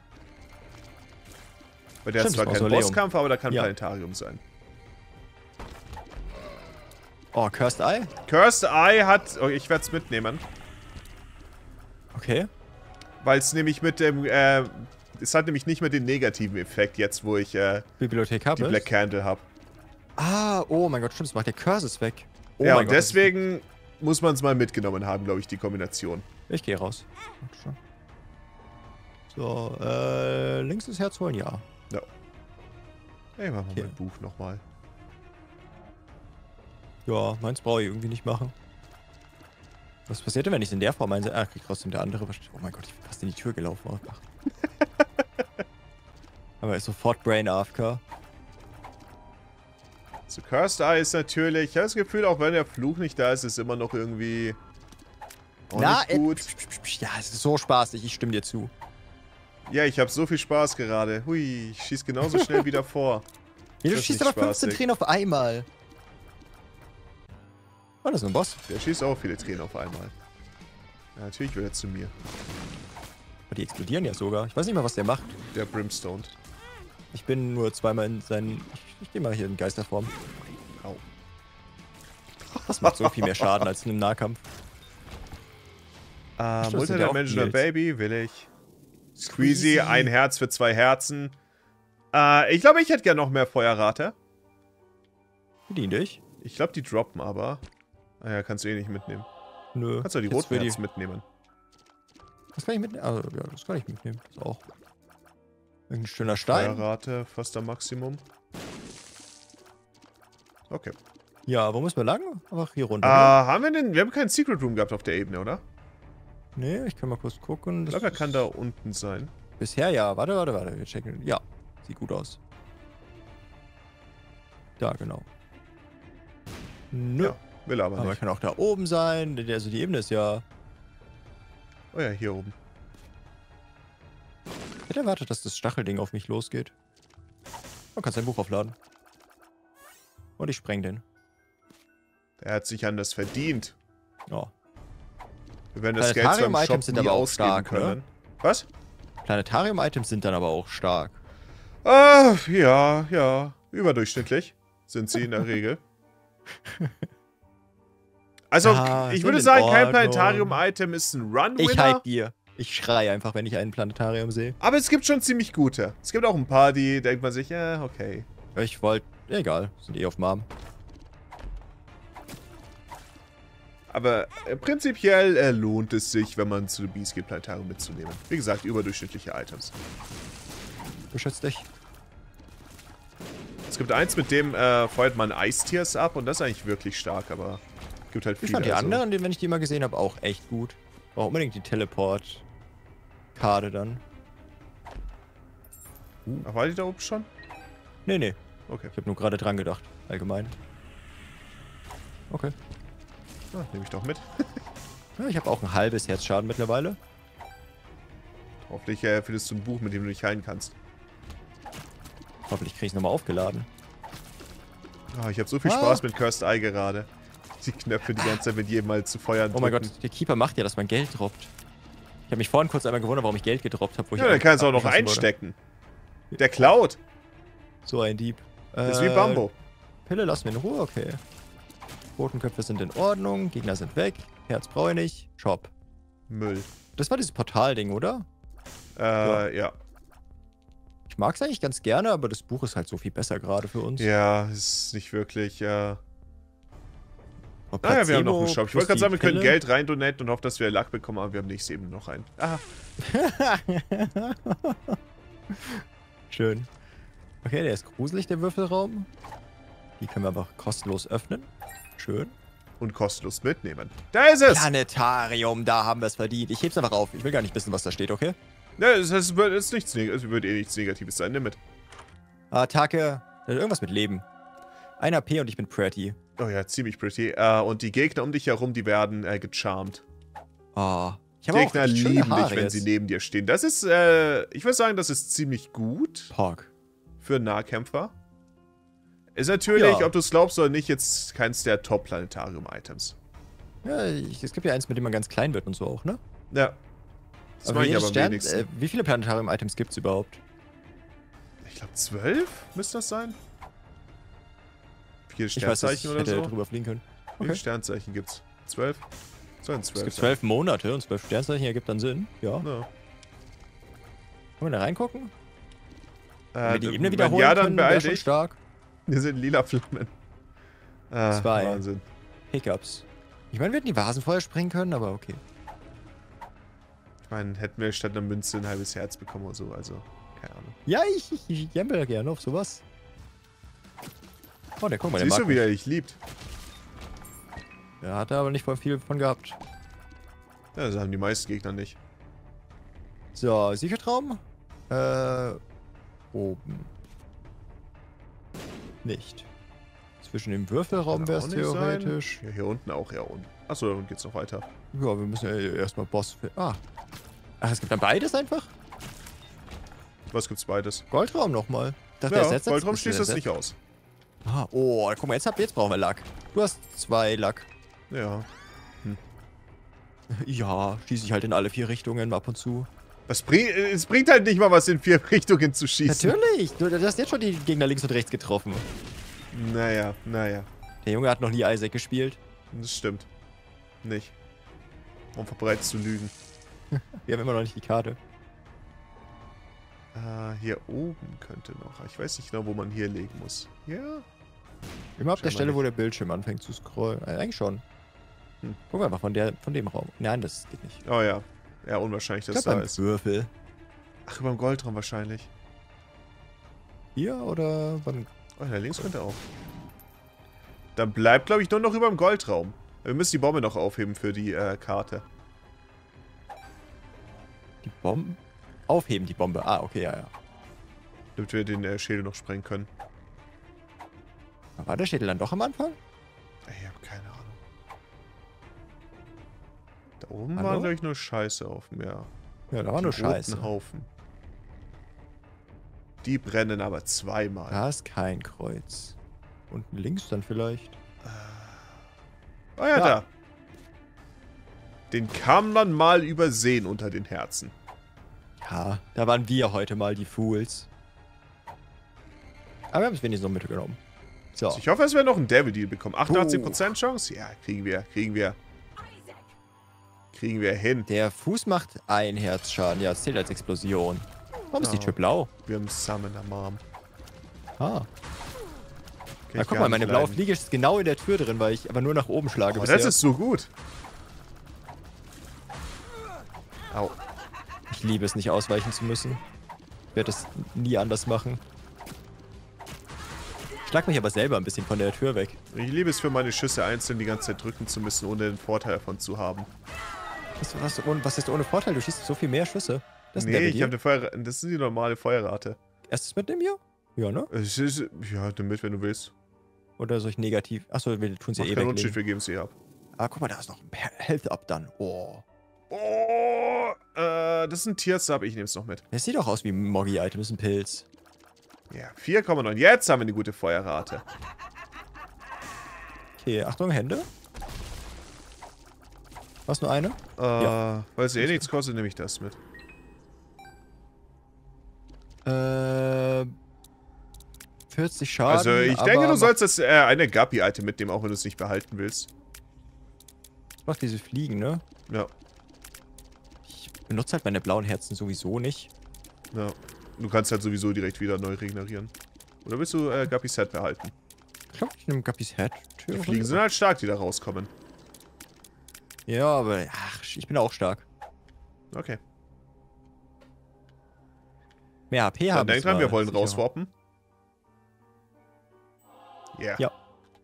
Bei der ist Stimmt, zwar das kein Mausoleum. Bosskampf, aber da kann Ja. Planetarium sein. Oh, Cursed Eye? Cursed Eye hat... Oh, ich werde es mitnehmen. Okay. Weil es nämlich mit dem... Äh, es hat nämlich nicht mehr den negativen Effekt jetzt, wo ich äh, Bibliothek die habe Black Candle habe. Ah, oh mein Gott, stimmt, das macht der Curses weg. Oh Ja, mein und Gott, das ist- deswegen muss man es mal mitgenommen haben, glaube ich, die Kombination. Ich gehe raus. So, äh, links das Herz holen, ja. Ja. Ey, machen wir Okay. mein Buch nochmal. Ja, meins brauche ich irgendwie nicht machen. Was passiert denn, wenn ich es in der Form einsetze? Ah, krieg trotzdem der andere. Oh mein Gott, ich bin fast in die Tür gelaufen. Ach. Aber er ist sofort Brain A F K. So, Cursed Eye ist natürlich... Ich habe das Gefühl, auch wenn der Fluch nicht da ist, ist es immer noch irgendwie... Auch nicht äh, gut. psch, psch, psch, ja, es ist so spaßig, ich stimme dir zu. Ja, ich habe so viel Spaß gerade. Hui, ich schieß genauso schnell wieder vor. Ja, du Das ist schießt nicht aber fünfzehn spaßig. Tränen auf einmal. Oh, das ist ein Boss. Der schießt auch viele Tränen auf einmal. Ja, natürlich will er zu mir. Oh, die explodieren ja sogar. Ich weiß nicht mal, was der macht. Der Brimstone. Ich bin nur zweimal in seinen... Ich, ich gehe mal hier in Geisterform. Au. Das macht so viel mehr Schaden als in einem Nahkampf. Äh, Stimmt, das sind ja auch Multidimensional Deals. Baby will ich. Squeezy, ein Herz für zwei Herzen. Äh, ich glaube, ich hätte gern noch mehr Feuerrate. Bedien dich. Ich glaube, die droppen aber. Ah ja, kannst du eh nicht mitnehmen. Nö. Kannst du die Jetzt roten will die- Herzen mitnehmen. Das kann ich mitnehmen. Also, ja, das kann ich mitnehmen. Das ist auch. Irgendein schöner Stein. Feuerrate fast am Maximum. Okay. Ja, wo müssen wir lang? Einfach hier runter. Äh, ne? haben wir denn... Wir haben keinen Secret Room gehabt auf der Ebene, oder? Nee, ich kann mal kurz gucken. Ich Das glaube, er kann ist- da unten sein. Bisher ja. Warte, warte, warte. Wir checken. Ja, sieht gut aus. Da, genau. Nö. Ja, will er aber Aber nicht. kann auch da oben sein. denn Also die Ebene ist ja... Oh ja, hier oben. Ich hätte erwartet, dass das Stachelding auf mich losgeht. Man kann sein Buch aufladen. Und ich spreng den. Er hat sich anders verdient. Oh. Wir werden das Geld zwar im Shop Planetarium-Items sind nie aber auch ausgeben stark, ne? können. Was? Planetarium-Items sind dann aber auch stark. Ah, ja, ja. Überdurchschnittlich sind sie in der Regel. Also, Ja, ich sind würde in sagen, kein Ordnung. Planetarium-Item ist ein Run-Winner. Ich halt dir. Ich schreie einfach, wenn ich ein Planetarium sehe. Aber es gibt schon ziemlich gute. Es gibt auch ein paar, die denkt man sich, ja, okay. Ich wollte... Egal, sind eh auf Mom. Aber äh, prinzipiell äh, lohnt es sich, wenn man zu Beastgate Planetarium mitzunehmen. Wie gesagt, überdurchschnittliche Items. Beschützt dich. Es gibt eins, mit dem äh, feuert man Eistiers ab und das ist eigentlich wirklich stark, aber es gibt halt viele. Ich fand die also- anderen, die, wenn ich die mal gesehen habe, auch echt gut. Brauche unbedingt die Teleport-Karte dann. Ach, war die da oben schon? Nee, nee. Okay. Ich habe nur gerade dran gedacht. Allgemein. Okay. Ah, nehme ich doch mit. Ja, ich habe auch ein halbes Herzschaden mittlerweile. Hoffentlich äh, findest du ein Buch, mit dem du dich heilen kannst. Hoffentlich kriege ich es nochmal aufgeladen. Ah, ich habe so viel Ah. Spaß mit Cursed Eye gerade. Die Knöpfe die ganze Zeit mit jedem Mal zu feuern. Oh mein drücken. Gott, der Keeper macht ja, dass man Geld droppt. Ich habe mich vorhin kurz einmal gewundert, warum ich Geld gedroppt habe. Ja, dann kannst du auch noch einstecken. Der klaut. So ein Dieb. Das ist Äh, wie Bambo. Pille lassen wir in Ruhe, okay. Totenköpfe sind in Ordnung, Gegner sind weg, Herz brauche ich nicht, Shop. Müll. Das war dieses Portal-Ding, oder? Äh, ja. Ja, Ich mag es eigentlich ganz gerne, aber das Buch ist halt so viel besser gerade für uns. ist nicht wirklich, äh... Und Naja, wir haben noch einen Placebo Shop. Ich plus wollte gerade die sagen, wir können Pille. Geld rein donaten und hoffen, dass wir Luck bekommen, aber wir haben nicht eben noch einen. Aha. Schön. Okay, der ist gruselig, der Würfelraum. Die können wir einfach kostenlos öffnen. Schön. Und kostenlos mitnehmen. Da ist es! Planetarium, da haben wir es verdient. Ich heb's einfach auf. Ich will gar nicht wissen, was da steht, okay? Ja, es, es, wird, es, ist nichts, Neg- es wird eh nichts Negatives sein. Nimm mit. Attacke. Das hat irgendwas mit Leben. ein A P und ich bin pretty. Oh ja, ziemlich pretty. Äh, und die Gegner um dich herum, die werden äh, gecharmt. Oh. Ich habe auch Gegner echt schöne lieben Haare dich, wenn jetzt. sie neben dir stehen. Das ist, äh, ich würde sagen, das ist ziemlich gut Pog. für Nahkämpfer. Ist natürlich, Ja. ob du es glaubst oder nicht, jetzt keins der Top-Planetarium-Items. Ja, ich, es gibt ja eins, mit dem man ganz klein wird und so auch, ne? Ja. Das Aber mache ich jedes aber am Stern, wenigsten. äh, wie viele Planetarium-Items gibt's überhaupt? Ich glaube, zwölf müsste das sein. Vier Ich weiß, dass ich Sternzeichen oder hätte so. drüber fliegen können. Wie viele Okay. Sternzeichen gibt's? Zwölf? Sollen Es zwölf gibt sein. zwölf Monate und zwölf Sternzeichen ergibt dann Sinn. Ja. Ja. Können wir da reingucken? Wenn Äh, wir die Ebene wenn wiederholen ja, dann können, beeil wäre schon dich. stark. Hier sind lila Flammen. Ah, Zwei. Wahnsinn. Hiccups. Ich meine, wir hätten die Vasen vorher sprengen können, aber okay. Ich meine, hätten wir statt einer Münze ein halbes Herz bekommen oder so, also, keine Ahnung. Ja, ich, ich, ich jammer gerne auf sowas. Oh, der guck mal, der Siehst mag du, wie mich. er dich liebt? Der hat da aber nicht voll viel von gehabt. Ja, das haben die meisten Gegner nicht. So, Sichertraum? Äh, oben. Nicht. Zwischen dem Würfelraum Kann wäre auch es nicht sein. theoretisch. Ja, hier unten auch, ja unten. Achso, da unten geht's noch weiter. Ja, wir müssen ja erstmal Boss... Ah. Ach, es gibt dann beides einfach? Was gibt's beides? Goldraum nochmal. Ich dachte, Ja, der setzt Goldraum ist schließt der das Set- nicht aus. Ah, oh, guck mal, jetzt, hab, jetzt brauchen wir Lack. Du hast zwei Lack. Ja. Ja, schieße ich halt in alle vier Richtungen ab und zu. Das bring, es bringt halt nicht mal was, in vier Richtungen zu schießen. Natürlich! Du, du hast jetzt schon die Gegner links und rechts getroffen. Naja, naja. Der Junge hat noch nie Isaac gespielt. Das stimmt. Nicht. Um verbreitet zu lügen. Wir haben immer noch nicht die Karte. Ah, hier oben könnte noch. Ich weiß nicht genau, wo man hier legen muss. Ja. Immer ab der Scheinbar Stelle, wo nicht. der Bildschirm anfängt zu scrollen. Äh, eigentlich schon. Hm. Guck mal, einfach von, der, von dem Raum. Nein, das geht nicht. Oh ja. Ja, unwahrscheinlich, dass Ich da glaub, beim ist. Würfel. Ach, über dem Goldraum wahrscheinlich. Hier oder beim... Oh, da links könnte auch. Dann bleibt, glaube ich, nur noch über dem Goldraum. Wir müssen die Bombe noch aufheben für die äh, Karte. Die Bombe? Aufheben, die Bombe. Ah, okay, ja, ja. Damit wir den äh, Schädel noch sprengen können. War der Schädel dann doch am Anfang? Ich habe keine Ahnung. Da oben Hallo? war, glaube ich, nur Scheiße auf dem Meer. Ja, da war nur Scheiße. Haufen. Die brennen aber zweimal. Da ist kein Kreuz. Unten links dann vielleicht. Oh ja, Ja. da. Den kann man mal übersehen unter den Herzen. Ja, da waren wir heute mal die Fools. Aber wir haben es wenigstens noch mitgenommen. So. Also ich hoffe, dass wir noch einen Devil Deal bekommen. achtundachtzig Prozent Chance? Ja, kriegen wir, kriegen wir. Kriegen wir hin. Der Fuß macht ein Herzschaden. Ja, es zählt als Explosion. Warum ist die Oh. Tür blau? Wir haben Summoner Mom. Ah. Kann Na, ich guck gar mal, meine nicht blaue leiden. Fliege ist genau in der Tür drin, weil ich aber nur nach oben schlage Oh, bisher. das ist so gut. Au. Ich liebe es, nicht ausweichen zu müssen. Ich werde das nie anders machen. Ich schlag mich aber selber ein bisschen von der Tür weg. Ich liebe es für meine Schüsse einzeln die ganze Zeit drücken zu müssen, ohne den Vorteil davon zu haben. Was, was, ohne- was ist ohne Vorteil? Du schießt so viel mehr Schüsse. Das ist ein Nee, Devil ich Deal. habe eine Feuer... Das ist die normale Feuerrate. Erstes mit dem hier? Ja, ne? Es ist... Ja, damit, wenn du willst. Oder soll ich negativ? Achso, wir tun es ja Mach eh keinen Unterschied, weglegen. wir geben es ihr ab. Ah, guck mal, da ist noch ein Health Up dann. Oh. Oh, äh, das ist ein Tier-Sub, ich nehme es noch mit. Das sieht doch aus wie ein Moggy-Item, das ist ein Pilz. Ja, vier Komma neun. Jetzt haben wir eine gute Feuerrate. Okay, Achtung, Hände. Was, nur eine? Äh, Ja. weil es eh nichts kostet, nehme ich das mit. Äh, vierzig Schaden. Also, ich aber denke, du macht- sollst das äh, eine Guppy-Item mitnehmen, auch wenn du es nicht behalten willst. Macht diese Fliegen, ne? Ja, Ich benutze halt meine blauen Herzen sowieso nicht. ja. Du kannst halt sowieso direkt wieder neu regenerieren. Oder willst du äh, Guppys Head behalten? Ich glaube, ich nehme Guppys Head. Die Fliegen sind halt stark, die da rauskommen. Ja, aber ach, ich bin auch stark. Okay. Mehr H P Dann haben denk dran, zwar, wir wollen sicher. rauswarpen. Yeah. Ja.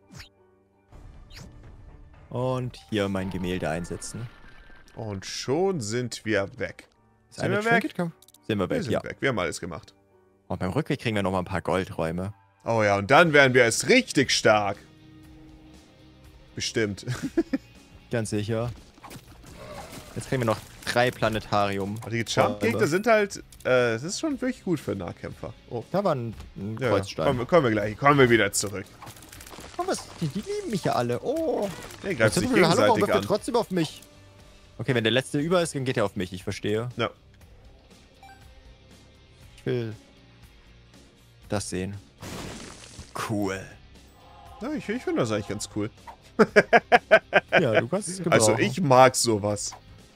Und hier mein Gemälde einsetzen. Und schon sind wir weg. Ist Sind eine wir weg? Trinket kom- Sind wir Wir weg, sind ja. weg. Wir haben alles gemacht. Und beim Rückweg kriegen wir nochmal ein paar Goldräume. Oh ja, und dann werden wir erst richtig stark. Bestimmt. Ganz sicher. Jetzt kriegen wir noch drei Planetarium. Aber die Jump-Gegner sind halt, äh, das ist schon wirklich gut für Nahkämpfer. Oh, Da war ein, ein ja, Kreuzstein. kommen, wir- kommen wir gleich, kommen wir wieder zurück. Oh, was? Die, die lieben mich ja alle. Oh. Der greift sich Hallo, warum gegenseitig wirft er an. trotzdem auf mich? Okay, wenn der letzte über ist, dann geht er auf mich. Ich verstehe. Ja. Ich will das sehen. Cool. Ja, ich, ich finde das eigentlich ganz cool. Ja, du kannst es gebrauchen. Also ich mag sowas.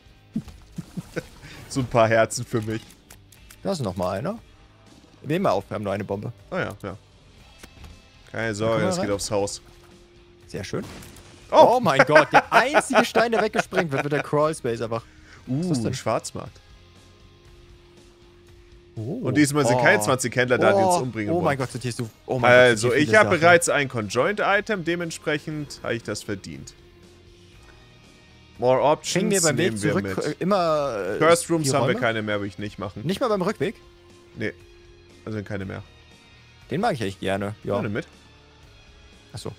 So ein paar Herzen für mich. Da ist noch mal einer. Wir nehmen mal auf, wir haben nur eine Bombe. Oh ja, ja. Keine Sorge, mal das geht rein. aufs Haus. Sehr schön. Oh! Oh mein Gott, der einzige Stein, der weggesprengt wird, wird der Crawlspace einfach. ist das Uh, denn? Schwarzmarkt. Oh. Und diesmal sind Oh. keine zwanzig Händler da, die uns Oh, umbringen Oh wollen. mein Gott, sortierst du. Oh mein Gott, Also, sortier ich viele habe Sachen. bereits ein Conjoint-Item, dementsprechend habe ich das verdient. More Options Kriegen wir beim Weg nehmen wir zurück mit. äh, immer. Äh, First die Rooms haben wir Räume? keine mehr, will ich nicht machen. Nicht mal beim Rückweg? Nee, also keine mehr. Den mag ich echt gerne. Ja, Ja. nimm mit. Achso.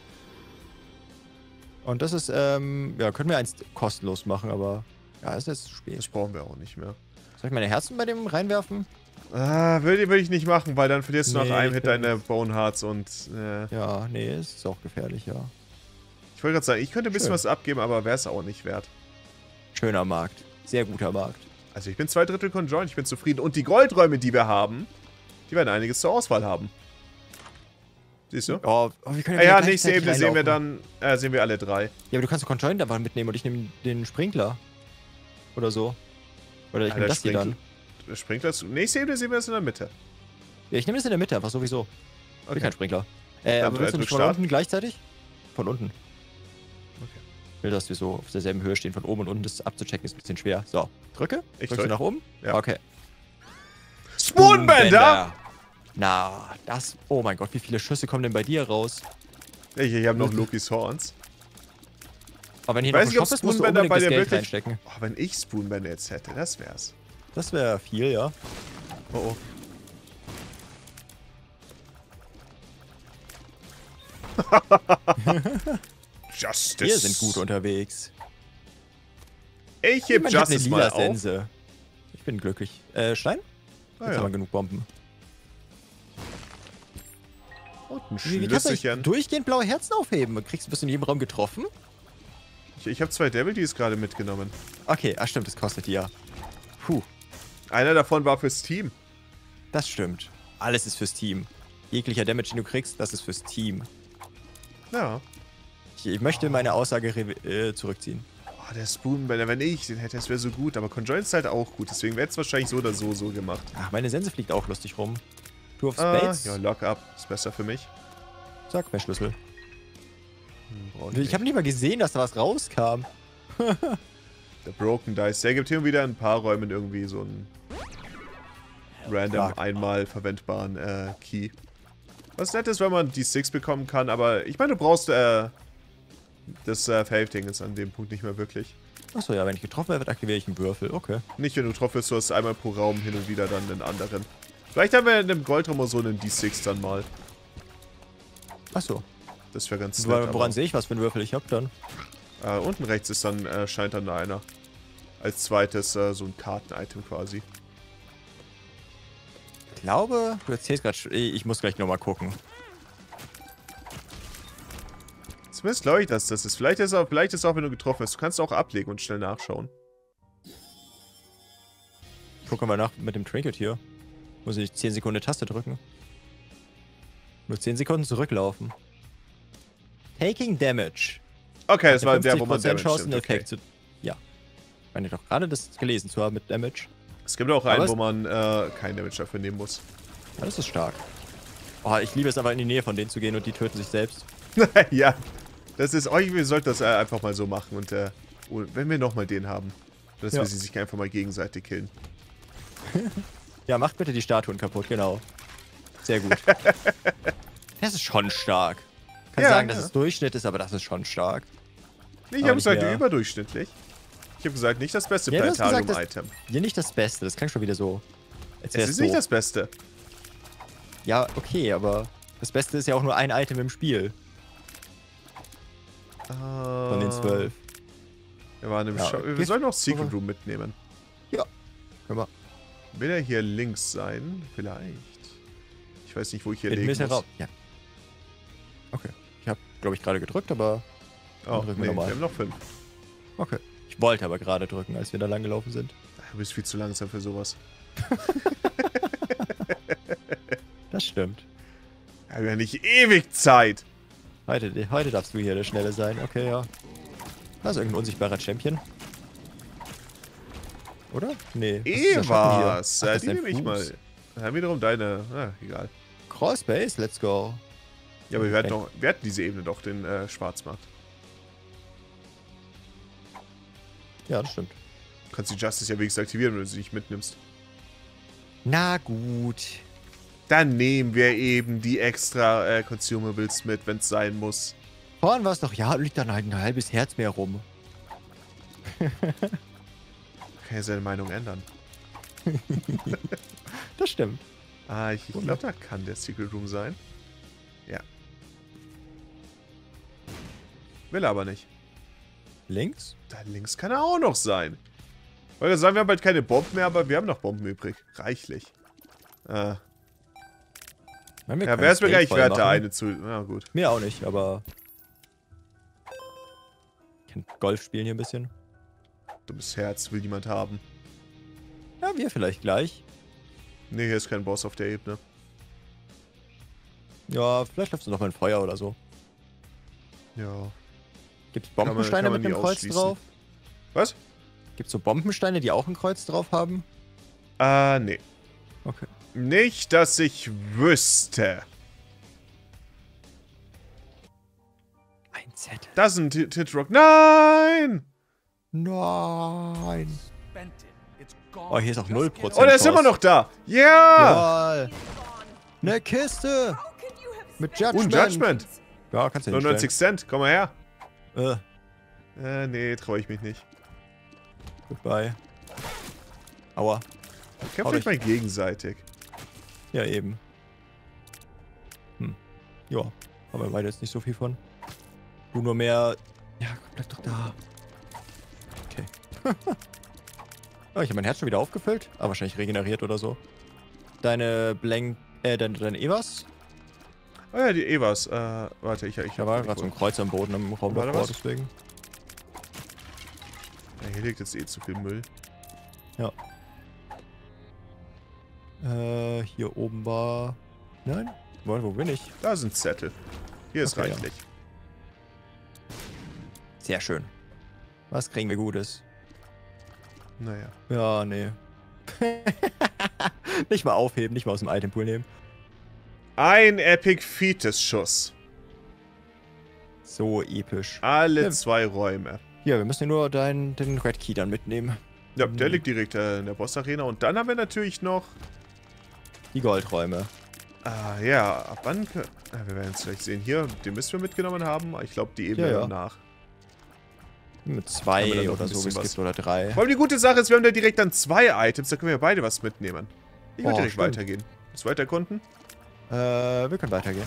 Und das ist, ähm, ja, können wir eins kostenlos machen, aber. Ja, es ist spät. Das brauchen wir auch nicht mehr. Soll ich meine Herzen bei dem reinwerfen? Ah, würde will ich nicht machen, weil dann verlierst du Nee, nach einem ich Hit bin- deine Bone Hearts und, äh, Ja, nee, es ist auch gefährlich, ja. ich wollte gerade sagen, ich könnte ein bisschen Schön. was abgeben, aber wäre es auch nicht wert. Schöner Markt. Sehr guter Markt. Also ich bin zwei Drittel Conjoint, ich bin zufrieden. Und die Goldräume, die wir haben, die werden einiges zur Auswahl haben. Siehst du? Oh, oh wir können Ja, ja, wieder nächste gleichzeitig Ebene sehen wir reinlaufen. dann, äh, sehen wir alle drei. Ja, aber du kannst den Conjoint einfach mitnehmen und ich nehme den Sprinkler. Oder so. Oder ich Ah, nehme der das hier dann. Sprinkler- Springt das? Nächste Ebene sehen wir das in der Mitte. Ja, ich nehme das in der Mitte, einfach sowieso. Ich will Okay. keinen Sprinkler. Äh, Dann aber willst du drück nicht von Start. unten gleichzeitig? Von unten. will, dass wir so auf derselben Höhe stehen. Von oben und unten das abzuchecken ist ein bisschen schwer. So, drücke. Ich Drückst drück. du nach oben? Ja. Okay. Spoonbender! Na, das... Oh mein Gott, wie viele Schüsse kommen denn bei dir raus? Ich, ich habe noch Lokis Horns. Aber wenn hier Weiß noch ein nicht, ob Shop ist, musst du Spoonbender unbedingt bei das dir Geld wirklich... reinstecken. Oh, wenn ich Spoonbender jetzt hätte, das wär's. Das wäre viel, ja. Oh, oh. Justice. Wir sind gut unterwegs. Ich heb Ich hab eine Justice mal lila auf. Sense. Ich bin glücklich. Äh, Stein? Ah, Jetzt ja. haben wir genug Bomben. Und ein Wie, wie kannst du Schlüsselchen. nicht durchgehend blaue Herzen aufheben? Kriegst, bist du in jedem Raum getroffen? Ich, ich habe zwei Devil Deals gerade mitgenommen. Okay, ach stimmt, das kostet die ja. Puh, Einer davon war fürs Team. das stimmt. Alles ist fürs Team. Jeglicher Damage, den du kriegst, das ist fürs Team. Ja. Ich, ich möchte meine Aussage äh, zurückziehen. Oh, der Spoonbender, wenn ich den hätte, das wäre so gut. Aber Conjoint ist halt auch gut. Deswegen wäre es wahrscheinlich so oder so so gemacht. Ach, meine Sense fliegt auch lustig rum. Two of Ah, Spades? ja, Lock-up. Ist besser für mich. Sag, mehr Schlüssel. Hm, brauch Ich habe nicht mal gesehen, dass da was rauskam. Der Broken Dice. Der gibt hier wieder in ein paar Räumen irgendwie so einen random Fuck. einmal verwendbaren äh, Key. Was nett ist, wenn man die Six bekommen kann, aber ich meine, du brauchst äh, das äh, Fave-Ding ist an dem Punkt nicht mehr wirklich. Achso, ja, wenn ich getroffen werde, aktiviere ich einen Würfel. Okay. Nicht, wenn du drauf bist, du hast einmal pro Raum hin und wieder dann einen anderen. Vielleicht haben wir in dem Goldraum so einen D sechs dann mal. Achso. Das wäre ganz nett. Woran, woran aber, sehe ich, was für einen Würfel ich habe dann? äh, unten rechts ist dann, äh, scheint dann einer. Als zweites äh, so ein Karten-Item quasi. Ich glaube, du erzählst gerade... Ich muss gleich nochmal gucken. Zumindest glaube ich, dass das ist. Vielleicht ist, auch, vielleicht ist auch, wenn du getroffen bist. Du kannst auch ablegen und schnell nachschauen. Gucken wir nach mit dem Trinket hier. Muss ich zehn Sekunden Taste drücken. Nur zehn Sekunden zurücklaufen. Taking Damage. Okay, das war der, wo man fünfzig Prozent Damage Chance, nimmt. einen Okay. Effekt zu... Ja. Ich meine doch gerade das gelesen zu haben mit Damage. Es gibt auch einen, Aber wo es- man äh, kein Damage dafür nehmen muss. Ja, das ist stark. Oh, ich liebe es aber in die Nähe von denen zu gehen und die töten sich selbst. Ja, das ist... Oh, wir sollten das äh, einfach mal so machen. Und äh, oh, wenn wir nochmal den haben, dass Ja. wir sie sich einfach mal gegenseitig killen. Ja, macht bitte die Statuen kaputt, genau. Sehr gut. Das ist schon stark. Kann Ja, sagen, dass ja. es Durchschnitt ist, aber das ist schon stark. Nee, ich Aber habe nicht gesagt, mehr. überdurchschnittlich. Ich habe gesagt, nicht das beste Ja, du hast gesagt, Planetarium-Item. Hier nicht das Beste, das klingt schon wieder so. Als Es wär's ist so. nicht das Beste. Ja, okay, aber das Beste ist ja auch nur ein Item im Spiel. Von den zwölf. Wir, waren im Ja, Shop. Wir Gift- sollen auch Secret Room mitnehmen. Ja. Können wir. Will er hier links sein? Vielleicht. Ich weiß nicht, wo ich hier In legen Mitte muss. Raum. Ja. Okay. Ich habe, glaube ich, gerade gedrückt, aber. Oh, drücken nee, wir wir nochmal. haben noch fünf. Okay. Ich wollte aber gerade drücken, als wir da lang gelaufen sind. Du bist viel zu langsam für sowas. Das stimmt. Wir haben ja nicht ewig Zeit. Heute, heute darfst du hier der Schnelle sein. Okay, ja. Da ist irgendein unsichtbarer Champion. Oder? Nee. das ist der Schatten hier. Evas. Ach, Äh, das die ist ein nehme ich Fuß. mal. Dann haben wir wiederum deine. Ah, egal. Crawl Space, let's go. Ja, aber wir hatten, Okay. doch, wir hatten diese Ebene doch, den äh, Schwarzmarkt. Ja, das stimmt. Du kannst die Justice ja wenigstens aktivieren, wenn du sie nicht mitnimmst. Na gut. Dann nehmen wir eben die extra äh, Consumables mit, wenn es sein muss. Vorhin war es doch, ja, liegt dann halt ein halbes Herz mehr rum. Kann ja seine Meinung ändern. Das stimmt. Ah, ich, ich glaube, da kann der Secret Room sein. Ja. Will er aber nicht. Links? Da links kann er auch noch sein. Weil wir sagen, wir haben bald keine Bomben mehr, aber wir haben noch Bomben übrig. Reichlich. Äh, Wenn wir ja, kein wäre es mir Steak gar nicht voll wert, da machen. eine zu... Na gut. Mir auch nicht, aber... Ich kann Golf spielen hier ein bisschen. Dummes Herz will niemand haben. Ja, wir vielleicht gleich. Nee, hier ist kein Boss auf der Ebene. Ja, vielleicht läufst du noch mal ein Feuer oder so. Ja. Gibt's Kann man- Bombensteine kann man mit einem nie Kreuz ausschließen. drauf? Was? Gibt's so Bombensteine, die auch ein Kreuz drauf haben? Äh, nee. Okay. Nicht, dass ich wüsste. Ein Z. Das ist ein Titrock. Nein! Nein. Oh, hier ist auch null Prozent. Oh, der ist immer noch da. Ja! Yeah! Jawohl. Eine Kiste. Mit Judgment. Und Judgment. Ja, kannst du nicht neunundneunzig Cent. Komm mal her. Äh. Äh, nee, traue ich mich nicht. Goodbye. Aua. Kämpft euch mal gegenseitig. Ja, eben. Hm. Ja, haben wir beide jetzt nicht so viel von. Du nur mehr... Ja, bleib doch da. Okay. Oh, ich habe mein Herz schon wieder aufgefüllt. Ah, wahrscheinlich regeneriert oder so. Deine Blank... Äh, deine, deine Evas? Oh ja, die Evas. Äh, warte, ich... ich Da war gerade so ein Kreuz am Boden im Raum davor, deswegen. Ja, hier liegt jetzt eh zu viel Müll. Ja. Äh, hier oben war... Nein? Wo, wo bin ich? Da sind Zettel. Hier ist Okay, reichlich. Ja. Sehr schön. Was kriegen wir Gutes? Naja. Ja, nee. Nicht mal aufheben, nicht mal aus dem Itempool nehmen. Ein Epic Fetus-Schuss. So episch. Alle Ja. zwei Räume. Ja, wir müssen nur deinen, den Red Key dann mitnehmen. Ja, der liegt direkt äh, in der Boss-Arena. Und dann haben wir natürlich noch... Die Goldräume. Ah, ja. Ab wann... Ah, wir werden es gleich sehen. Hier, den müssen wir mitgenommen haben. Ich glaube, die Ebene Ja, ja. danach. Mit Haben wir zwei dann noch oder ein so, bisschen wie es was. gibt, oder drei. Vor allem die gute Sache ist, wir haben da direkt dann zwei Items. Da können wir beide was mitnehmen. Ich will Oh, direkt stimmt. weitergehen. Willst du weiter erkunden? Äh, wir können weitergehen.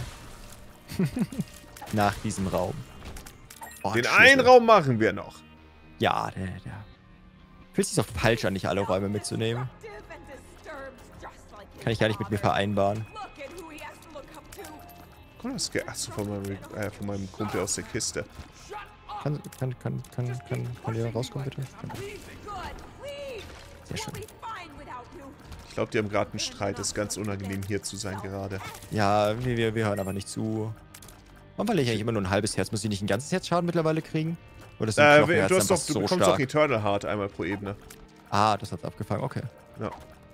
Nach diesem Raum. Oh, Den Schlüssel. einen Raum machen wir noch. Ja, der, der. Fühlt sich doch falsch an, nicht alle Räume mitzunehmen. Kann ich gar nicht mit mir vereinbaren. Guck mal, das Achso, von meinem, äh, von meinem Kumpel aus der Kiste. Kann, kann, kann, kann, kann, kann der rauskommen, bitte? Sehr schön. Ich glaube, die haben gerade einen Streit. Es ist ganz unangenehm, hier zu sein gerade. Ja, wir, wir, wir hören aber nicht zu. Warum verliere ich eigentlich immer nur ein halbes Herz? Muss ich nicht ein ganzes Herzschaden mittlerweile kriegen? Oder ist ein Äh, Knochenherz du, hast einfach doch, du so bekommst stark? doch Eternal Heart einmal pro Ebene. Ah, das hat's abgefangen, okay. Ja.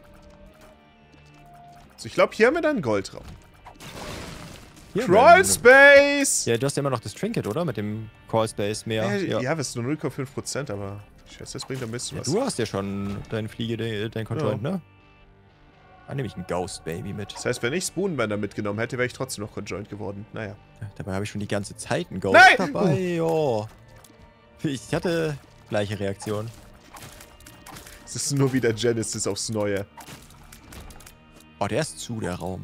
So, ich glaube, hier haben wir dann einen Goldraum. Hier, Crawl wenn- Space! Ja, du hast ja immer noch das Trinket, oder? Mit dem Crawl Space mehr. Äh, ja. ja, das ist nur null Komma fünf Prozent, aber ich schätze, das bringt ein bisschen Ja, was. du hast ja schon dein Fliege, dein, dein Conjoint, ne? Dann nehme ich ein Ghost Baby mit. Das heißt, wenn ich Spoonbender mitgenommen hätte, wäre ich trotzdem noch Conjoint geworden. Naja. Ja, dabei habe ich schon die ganze Zeit einen Ghost Nein! dabei. Oh. Ich hatte gleiche Reaktion. Es ist nur wieder Genesis aufs Neue. Oh, der ist zu, der Raum.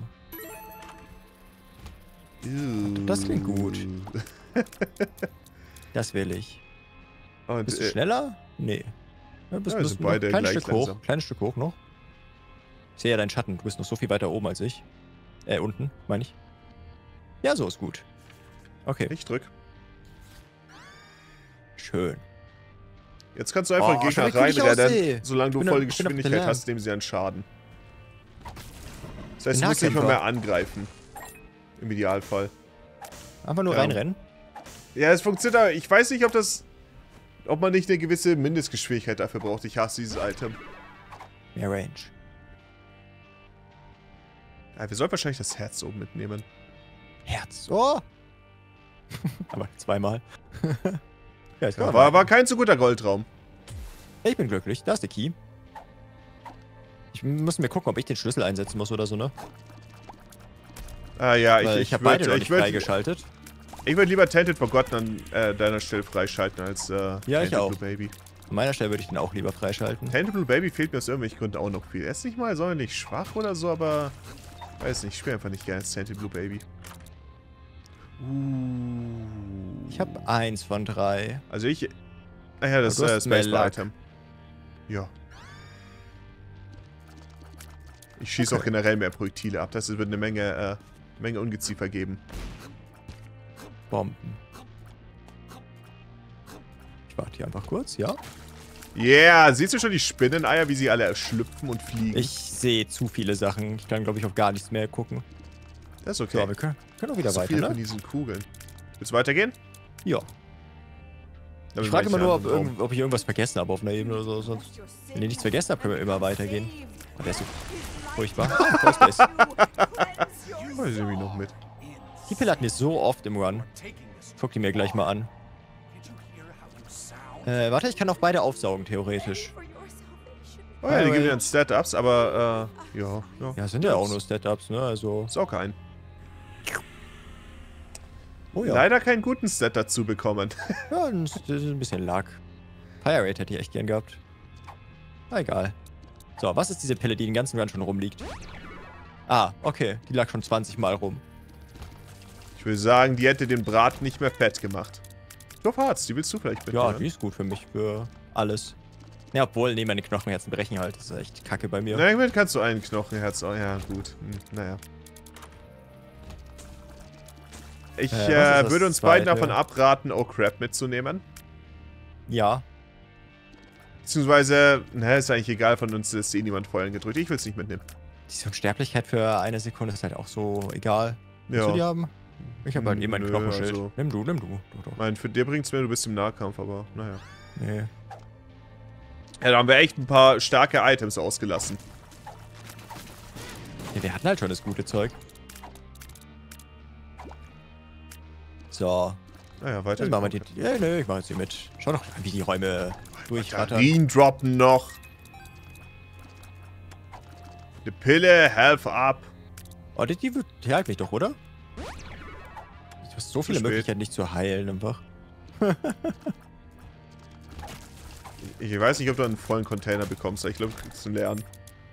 Das klingt gut. Das will ich. Und, Bist du äh, schneller? Nee. Ja, bist, Ja, wir bist sind noch beide ein kleines gleich Stück hoch. langsam. Kleines Stück hoch noch. Ich sehe ja deinen Schatten. Du bist noch so viel weiter oben als ich. Äh, unten, meine ich. Ja, so ist gut. Okay, ich drück. schön. Jetzt kannst du einfach Oh, Gegner schau, wie cool ich aussehe. reinrennen, solange du Ich bin volle auf- ich bin auf der Geschwindigkeit Lärm. hast, nehmen sie einen Schaden. Das heißt, du Bin musst nicht mal Nahkämpfer. mehr angreifen. Im Idealfall. Einfach nur Ja. reinrennen. Ja, es funktioniert aber. Ich weiß nicht, ob das... Ob man nicht eine gewisse Mindestgeschwindigkeit dafür braucht. Ich hasse dieses Item. Mehr Range. Ja, wir sollten wahrscheinlich das Herz oben mitnehmen. Herz. Oh! Aber zweimal. Ja, ich, Ja, war, war kein so guter Goldraum. ich bin glücklich. Da ist der Key. Ich muss mir gucken, ob ich den Schlüssel einsetzen muss oder so, ne? Ah ja, Weil ich, ich, ich, habe würd- beide noch nicht ich würde freigeschaltet. ich würd lieber Tainted Forgotten an äh, deiner Stelle freischalten als äh, Ja, Tainted ich auch. Blue Baby. An meiner Stelle würde ich den auch lieber freischalten. Tainted Blue Baby fehlt mir aus irgendwelchen Gründen auch noch viel. Er ist nicht mal sonderlich schwach oder so, aber... Weiß nicht, ich spiele einfach nicht gerne als Tainted Blue Baby. Uh. Ich habe eins von drei. Also ich... Ah ja, das Aber du äh, hast mehr Spacebar-Item. Ja. Ich schieße Okay. auch generell mehr Projektile ab. Das wird eine Menge, äh, Menge Ungeziefer geben. Bomben. Ich warte hier einfach kurz, ja? Yeah, siehst du schon die Spinneneier, wie sie alle schlüpfen und fliegen? Ich sehe zu viele Sachen. Ich kann, glaube ich, auf gar nichts mehr gucken. Das ist So, okay. wir können, können auch wieder so weiter, viele von ne? diesen Kugeln. Willst du weitergehen? Ja. Dann Ich frage bin immer nur, ob, in einem irgend, ob ich irgendwas vergessen habe auf einer Ebene oder so. Sonst, wenn ich nichts vergessen habe, können wir immer weitergehen. Oh, der ist so furchtbar. Ah, Crossbase. Raum. Oh, die sind irgendwie noch mit. Die Pille hatten wir so oft im Run. guck die mir gleich mal an. Äh, warte, ich kann auch beide aufsaugen, theoretisch. Oh ja, die geben dann Stat-Ups, aber, äh, ja. Ja, ja sind ja auch nur Stat-Ups, ne, also... Saug ein. Oh ja. Leider keinen guten Stat dazu bekommen. Ja, das ist ein bisschen Luck. Fire Rate hätte ich echt gern gehabt. Na, egal. So, was ist diese Pille, die den ganzen Run schon rumliegt? Ah, okay. Die lag schon zwanzig Mal rum. Ich würde sagen, die hätte den Braten nicht mehr fett gemacht. Doch, Harz, die willst du vielleicht mitnehmen? Ja, die ist gut für mich, für alles. Ja, obwohl, nee, meine Knochenherzen brechen halt. Das ist echt kacke bei mir. Na, damit kannst du einen Knochenherz... Oh, ja, gut. Hm, naja. Ich äh, äh, würde uns beiden davon abraten, Oh Crap mitzunehmen. Ja. Beziehungsweise, na, ist eigentlich egal, von uns ist eh niemand Feuern gedrückt. Ich will es nicht mitnehmen. Diese Unsterblichkeit für eine Sekunde ist halt auch so egal. Willst Ja. du die haben? Ich habe halt eh mein Nö, Knochenschild. also- Nimm du, nimm du. du, du. Ich meine, für dir bringt's mir, du bist im Nahkampf, aber naja. Nee. Ja, da haben wir echt ein paar starke Items ausgelassen. Ja, wir hatten halt schon das gute Zeug. So. Naja, weiter. Jetzt machen wir die... Ja, nö, ich mach jetzt hier mit. Schau doch, wie die Räume durchrattern. Batterien droppen noch. Eine Pille, Health up. Oh, die, die, wird- die heilt mich doch, oder? Du hast so viele spät. Möglichkeiten, dich zu heilen, einfach. Ich weiß nicht, ob du einen vollen Container bekommst, aber ich glaube, du kriegst einen leeren.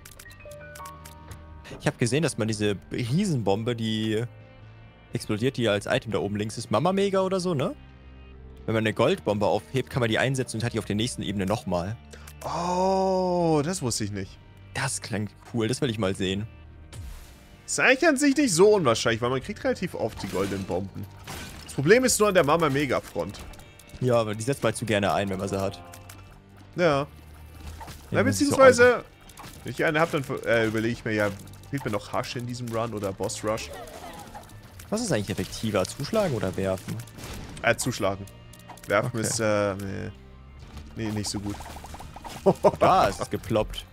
Ich habe gesehen, dass man diese Riesenbombe, die explodiert, die als Item da oben links ist, Mama Mega oder so, ne? Wenn man eine Goldbombe aufhebt, kann man die einsetzen und hat die auf der nächsten Ebene nochmal. Oh, das wusste ich nicht. Das klingt cool, das will ich mal sehen. Ist eigentlich an sich nicht so unwahrscheinlich, weil man kriegt relativ oft die goldenen Bomben. Das Problem ist nur an der Mama Mega Front. Ja, aber die setzt man halt zu gerne ein, wenn man sie hat. Ja. Na, Ja, beziehungsweise, wenn ich eine habe, dann äh, überlege ich mir ja, fehlt mir noch Hush in diesem Run oder Boss Rush? Was ist eigentlich effektiver, zuschlagen oder werfen? Äh, zuschlagen. Werfen Okay. ist, äh, nee. Nee, nicht so gut. Da ist es geploppt.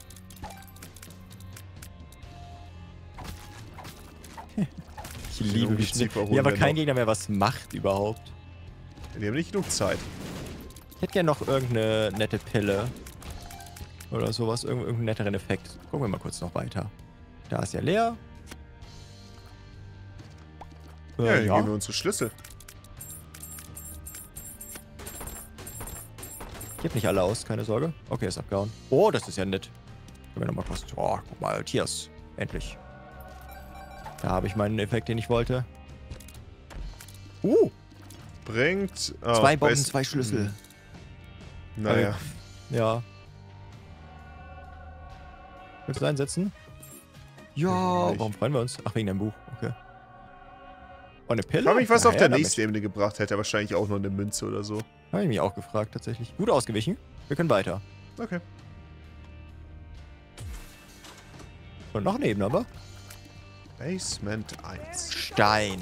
Ich liebe wie schnell. Ungeziefer Ja, aber holen wir kein noch. Gegner mehr was macht überhaupt. Die haben nicht genug Zeit. Ich hätte gerne noch irgendeine nette Pille. Oder sowas, irgend- irgendeinen netteren Effekt. Gucken wir mal kurz noch weiter. Da ist ja leer. Äh, Ja, dann ja. geben wir unsere Schlüssel. Ich heb nicht alle aus, keine Sorge. Okay, ist abgehauen. Oh, das ist ja nett. Können wir nochmal kurz... Oh, guck mal, Tiers. Endlich. Da habe ich meinen Effekt, den ich wollte. Uh, Bringt... Oh, zwei Bomben, weiß- zwei Schlüssel. Hm, Naja. Ja. Willst du einsetzen? Ja, Nicht. warum freuen wir uns? Ach, wegen deinem Buch. Okay. Oh, eine Pille? Ich frage mich, was Na auf her der damit. nächsten Ebene gebracht hätte. Wahrscheinlich auch noch eine Münze oder so. Habe ich mich auch gefragt, tatsächlich. Gut ausgewichen. Wir können weiter. Okay. Und noch eine Ebene, aber. Basement eins. Stein.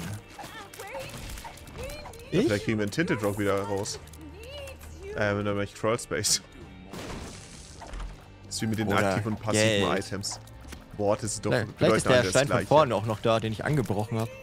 Ich? Vielleicht kriegen wir einen Tinted Rock wieder raus. Äh, mit einem Crawl Space. Das ist wie mit den Oder aktiven und passiven Geld. Items. Boah, das ist doch Vielleicht, vielleicht bedeuten ist der alle das Stein von Gleiche. vorne auch noch da, den ich angebrochen habe.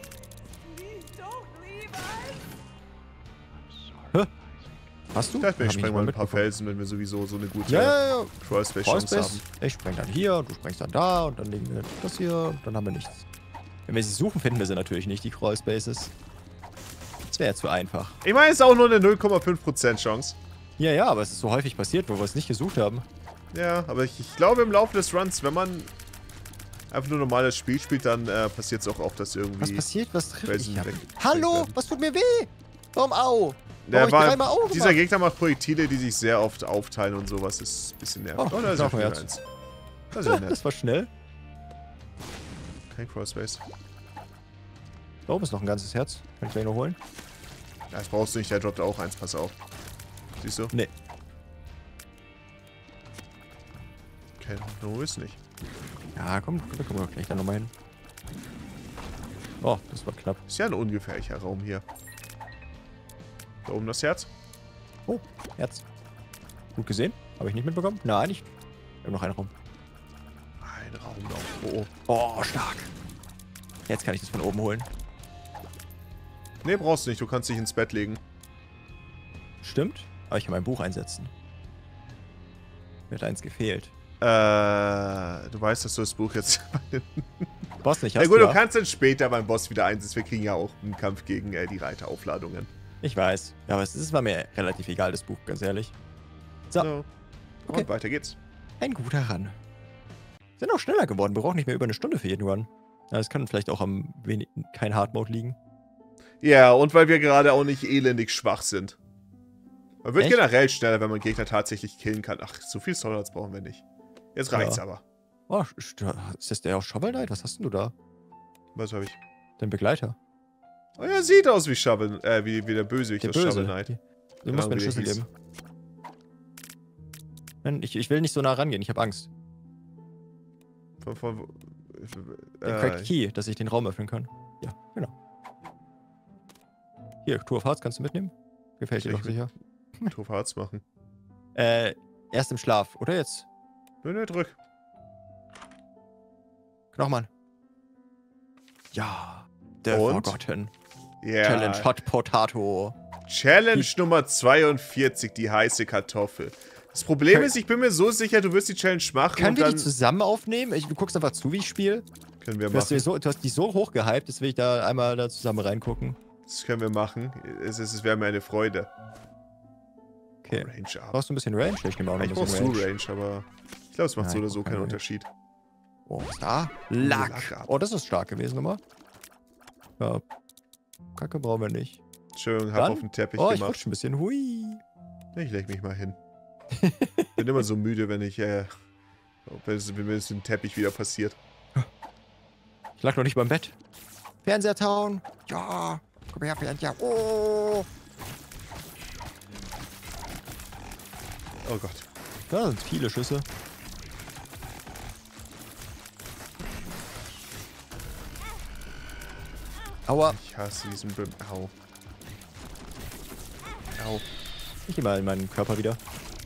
Hä? Hast du? Vielleicht Hab ich sprengen nicht wir ein paar mitbekommen. Felsen, wenn wir sowieso so eine gute Ja, ja, ja. Crawl Space Chance Crawlspace. haben. Ich spreng dann hier, du sprengst dann da und dann legen wir das hier und dann haben wir nichts. Wenn wir sie suchen, finden wir sie natürlich nicht, die Crawlspaces. Das wäre ja zu einfach. Ich meine, es ist auch nur eine null Komma fünf Prozent Chance. Ja, ja, aber es ist so häufig passiert, wo wir es nicht gesucht haben. Ja, aber ich, ich glaube im Laufe des Runs, wenn man einfach nur normales Spiel spielt, dann äh, passiert es auch oft, dass irgendwie... Was passiert? Was trifft Felsen mich? weg- Hallo? werden. Was tut mir weh? Warum au? Der Warum hab ich dreimal war, au dieser gemacht? Gegner macht Projektile, die sich sehr oft aufteilen und sowas. Ist ein bisschen nervig. Oh, Oh, da ist ja schon wieder Knochenherz. eins. Das ist ja nett. Das war schnell. Kein Crossface. Da oben ist noch ein ganzes Herz. Kann ich gleich noch holen? Ja, das brauchst du nicht, der droppt auch eins, pass auf. Siehst du? Nee. Okay, no ist nicht. Ja, komm, da kommen wir gleich dann nochmal hin. Oh, das war knapp. Ist ja ein ungefährlicher Raum hier. Da oben das Herz. Oh, Herz. Gut gesehen. Habe ich nicht mitbekommen? Nein, nicht. Wir haben noch einen Raum. Ein Raum noch. Oh, oh. Oh, stark. Jetzt kann ich das von oben holen. Nee, brauchst du nicht. Du kannst dich ins Bett legen. Stimmt. Aber ich kann mein Buch einsetzen. Mir hat eins gefehlt. Äh, du weißt, dass du das Buch jetzt... Boss nicht, Ja hast gut, du du ja. kannst dann später beim Boss wieder einsetzen. Wir kriegen ja auch einen Kampf gegen äh, die Reiteraufladungen. Ich weiß. Ja, aber es ist war mir relativ egal, das Buch, ganz ehrlich. So, So. Okay. Und weiter geht's. ein guter Run. Sind auch schneller geworden. Wir brauchen nicht mehr über eine Stunde für jeden Run. Ja, das kann vielleicht auch am wenig kein Hard Mode liegen. Ja, und weil wir gerade auch nicht elendig schwach sind. Man wird Echt? generell schneller, wenn man Gegner tatsächlich killen kann. Ach, so viel Soulhearts brauchen wir nicht. Jetzt reicht's Ja. aber. Oh, ist das der aus Shovel Knight? Was hast denn du da? Was habe ich? Dein Begleiter. Oh ja, sieht aus wie Shovel, äh, wie, wie der Bösewicht Der aus Böse. Shovel Knight. Du Genau, musst mir wie einen der Schlüssel hieß. geben. Nein, ich, ich will nicht so nah rangehen. Ich habe Angst. Von, von, Der äh, Cracked Key, dass ich den Raum öffnen kann. Ja, genau. Hier, Tour of Hearts kannst du mitnehmen? Gefällt dir Ich doch sicher. Truff Harz machen. Äh, erst im Schlaf, oder jetzt? Nö, nö, drück. Knochmann. Ja. Der Und? Forgotten. Ja. Challenge Hot Potato. Challenge Die- Nummer zweiundvierzig, die heiße Kartoffel. Das Problem Kann- ist, ich bin mir so sicher, du wirst die Challenge machen Können und wir dann die zusammen aufnehmen? Ich, du guckst einfach zu, wie ich spiele. können wir Du hast, die machen. so, du hast die so hoch gehypt, dass will ich da einmal da zusammen reingucken. Das können wir machen. Es, es, es wäre mir eine Freude. Okay. Range up. Brauchst du ein bisschen Range? Ich nehme auch noch ein Ich brauch bisschen so Range. Range, aber ich glaube, es macht Nein, so oder ich so brauch keinen keine Unterschied. Oh, was ist da? Lack. Lack ab. Oh, das ist stark gewesen nochmal. Ja. Kacke brauchen wir nicht. Schön, hab Dann? auf den Teppich Oh, ich gemacht. rutsche ein bisschen. Hui. Ich leg mich mal hin. Bin immer so müde, wenn ich, äh, wenn es, wenn es im Teppich wieder passiert. Ich lag noch nicht beim Bett. Fernseher Town. Ja. Komm her, Fernseher. Oh. Oh Gott. Da sind viele Schüsse. Aua. Ich hasse diesen Bim. Au. Au. Ich geh mal in meinen Körper wieder.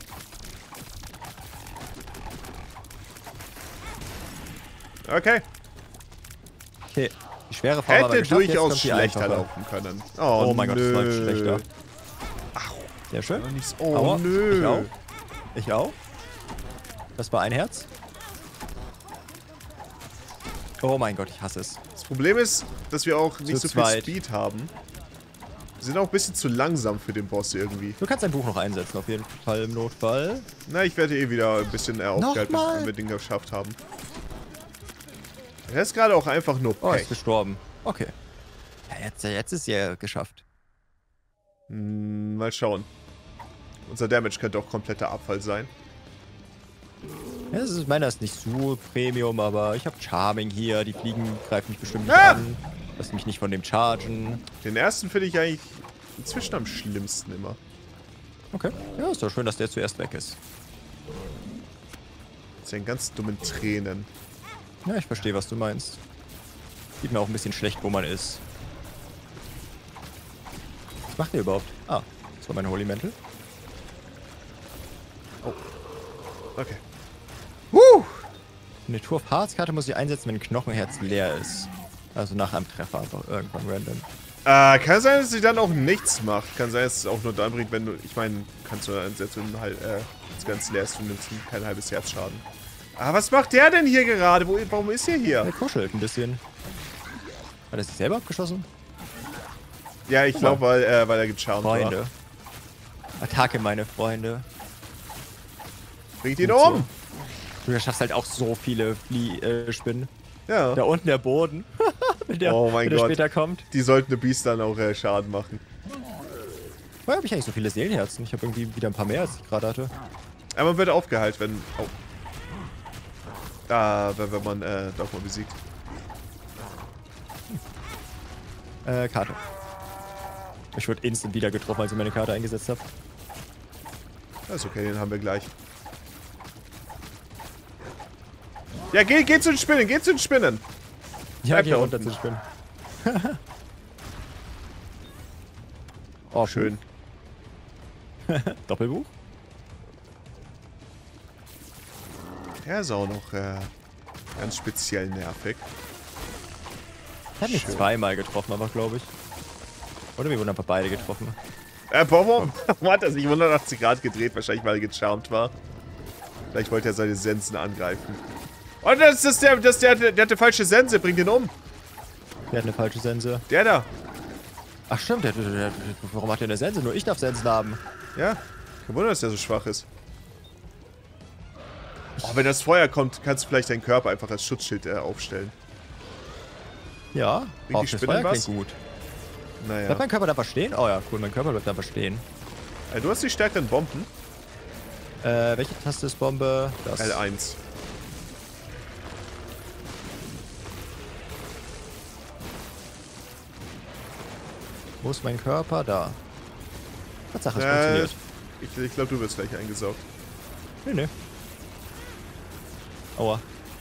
Okay. Okay. Die schwere Form haben wir Hätte geschafft, jetzt durchaus kommt die schlechter einfache. laufen können. Oh, Oh mein Gott, nö. das läuft schlechter. Au. Sehr schön. Oh, nicht- oh Aua. nö. Ich auch. Ich auch. Das war ein Herz. Oh mein Gott, ich hasse es. Das Problem ist, dass wir auch nicht Zu so viel zweit. Speed haben. Wir sind auch ein bisschen zu langsam für den Boss irgendwie. Du kannst dein Buch noch einsetzen, auf jeden Fall im Notfall. Na, ich werde eh wieder ein bisschen äh, aufgehalten, Nochmal? wenn wir Dinge geschafft haben. Er ist gerade auch einfach nur Oh, er Pech. ist gestorben. Okay. Ja, jetzt, jetzt ist er geschafft. Hm, mal schauen. Unser Damage könnte auch kompletter Abfall sein. Ja, das ist, meiner ist nicht so Premium, aber ich habe Charming hier. Die Fliegen greifen mich bestimmt nicht Ah! an. Lass mich nicht von dem chargen. Den ersten finde ich eigentlich inzwischen am schlimmsten immer. Okay. Ja, ist doch schön, dass der zuerst weg ist. Mit seinen ganz dummen Tränen. Ja, ich verstehe, was du meinst. Sieht mir auch ein bisschen schlecht, wo man ist. Was macht der überhaupt? Ah, das war mein Holy Mantle. Okay. Huh! Eine Tour of Hearts Karte muss ich einsetzen, wenn ein Knochenherz leer ist. Also nach einem Treffer einfach irgendwann random. Äh, kann sein, dass sie dann auch nichts macht. Kann sein, dass es auch nur dann bringt, wenn du... Ich meine, kannst du einsetzen, wenn halt, äh, das Ganze leer ist und nimmst kein halbes Herz Schaden. Ah, was macht der denn hier gerade? Wo, warum ist er Der hier? kuschelt ein bisschen. Hat er sich selber abgeschossen? Ja, ich Guck mal. glaube, weil, äh, weil er gecharmt war. Freunde. Attacke, meine Freunde. Bringt ihn Gut so. um! Du schaffst halt auch so viele Flie äh, Spinnen. Ja. Da unten der Boden. wenn der, Oh mein wenn der Gott. später kommt. Die sollten eine Beast dann auch äh, Schaden machen. Woher habe ich eigentlich so viele Seelenherzen? Ich habe irgendwie wieder ein paar mehr, als ich gerade hatte. Aber man wird aufgeheilt, wenn... Oh. Da, wenn, wenn man äh, Dogma besiegt. Äh, Karte. Ich wurde instant wieder getroffen, als ich meine Karte eingesetzt habe. Das ist okay, den haben wir gleich. Ja, geh, geh zu den Spinnen, geh zu den Spinnen! Ja, Bleib geh da runter unten. zu spinnen. oh, Schön. Doppelbuch? Der ist auch noch äh, ganz speziell nervig. Er hat mich Schön. zweimal getroffen, aber glaube ich. Oder wir wurden einfach beide getroffen. Äh, warum, warum hat er sich hundertachtzig Grad gedreht? Wahrscheinlich, weil er gecharmt war. Vielleicht wollte er seine Sensen angreifen. Oh, das ist der, das ist der, der, der hat eine falsche Sense. Bring den um. Der hat eine falsche Sense. Der da. Ach stimmt, der, der, der, warum hat der eine Sense? Nur ich darf Sensen haben. Ja. Kein Wunder, dass der so schwach ist. Oh, wenn das Feuer kommt, kannst du vielleicht deinen Körper einfach als Schutzschild äh, aufstellen. Ja, Bringt oh, die das Spinne Feuer was? klingt gut. Naja. Bleibt mein Körper einfach stehen? Oh ja, cool, mein Körper bleibt einfach stehen. Äh, du hast die stärkeren Bomben. Äh, welche Taste ist Bombe? Das. L eins. Wo ist mein Körper? Da. Tatsache, es Äh, funktioniert. ich ich glaube, du wirst gleich eingesaugt. Nee, nee. Aua.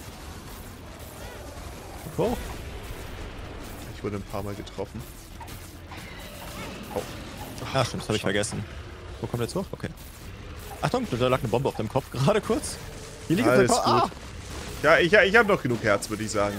Oh. Ich wurde ein paar Mal getroffen. Oh. Ah, stimmt, das habe ich vergessen. Wo kommt jetzt hoch? Okay. Achtung, da lag eine Bombe auf deinem Kopf gerade kurz. Hier liegt Alles auf gut. Ah! Ja, ich, ich habe noch genug Herz, würde ich sagen.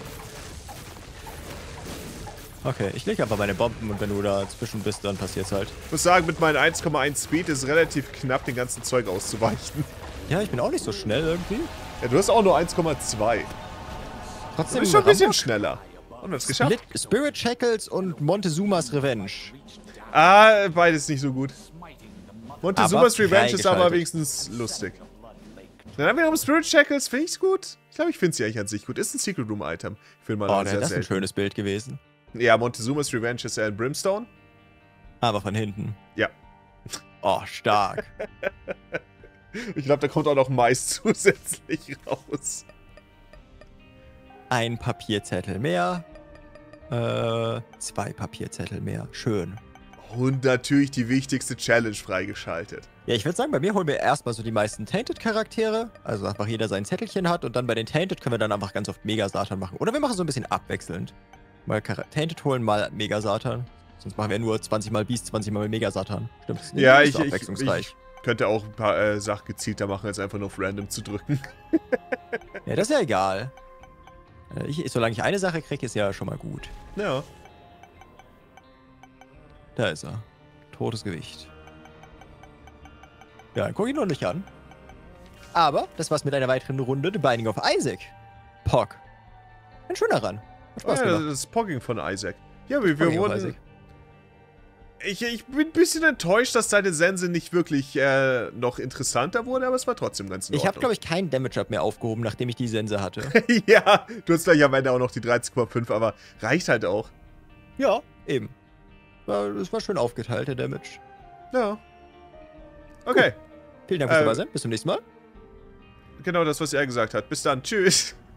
Okay, ich lege einfach meine Bomben und wenn du dazwischen bist, dann passiert's halt. Ich muss sagen, mit meinem eins Komma eins Speed ist es relativ knapp, den ganzen Zeug auszuweichen. Ja, ich bin auch nicht so schnell irgendwie. Ja, du hast auch nur eins Komma zwei. Trotzdem Du bist schon ein bisschen Rambock, schneller. Und wir es geschafft. Split, Spirit Shackles und Montezumas Revenge. Ah, beides nicht so gut. Montezuma's Aber Revenge ist aber freigeschaltet. wenigstens lustig. Dann haben wir noch Spirit Shackles. Finde ich's gut? Ich glaube, ich finde sie eigentlich an sich gut. Ist ein Secret Room Item. Ich finde mal Oh, sehr das ist ein selten. schönes Bild gewesen. Ja, Montezuma's Revenge ist ja ein Brimstone. Aber von hinten. Ja. Oh, stark. Ich glaube, da kommt auch noch Mais zusätzlich raus. Ein Papierzettel mehr. Äh, zwei Papierzettel mehr. Schön. Und natürlich die wichtigste Challenge freigeschaltet. Ja, ich würde sagen, bei mir holen wir erstmal so die meisten Tainted-Charaktere. Also einfach jeder sein Zettelchen hat und dann bei den Tainted können wir dann einfach ganz oft Mega-Satan machen. Oder wir machen so ein bisschen abwechselnd. Mal Char Tainted holen, mal Mega-Satan. Sonst machen wir nur zwanzig mal Beast, zwanzig mal Mega-Satan. Stimmt, das ist Ja, nicht ich, so ich, abwechslungsreich. ich könnte auch ein paar äh, Sachen gezielter machen, als einfach nur auf Random zu drücken. Ja, das ist ja egal. Äh, Ich, solange ich eine Sache kriege, ist ja schon mal gut. Ja. Da ist er. Totes Gewicht. Ja, dann guck ich noch nicht an. Aber das war's mit einer weiteren Runde The Binding of Isaac. Pock. Ein schöner Run. Hat Spaß ja, gemacht. das ist Pogging von Isaac. Ja, wir, wir Pogging of wurden... Isaac. Ich, ich bin ein bisschen enttäuscht, dass deine Sense nicht wirklich äh, noch interessanter wurde, aber es war trotzdem ganz in Ich habe, Ordnung. glaube ich, keinen Damage-Up mehr aufgehoben, nachdem ich die Sense hatte. Ja, du hast gleich am Ende auch noch die dreizehn Komma fünf, aber reicht halt auch. Ja, eben. War, das war schön aufgeteilt, der Damage. Ja. Okay, Vielen Dank fürs Äh, dabei sein. Bis zum nächsten Mal. genau das, was er gesagt hat. Bis dann. Tschüss.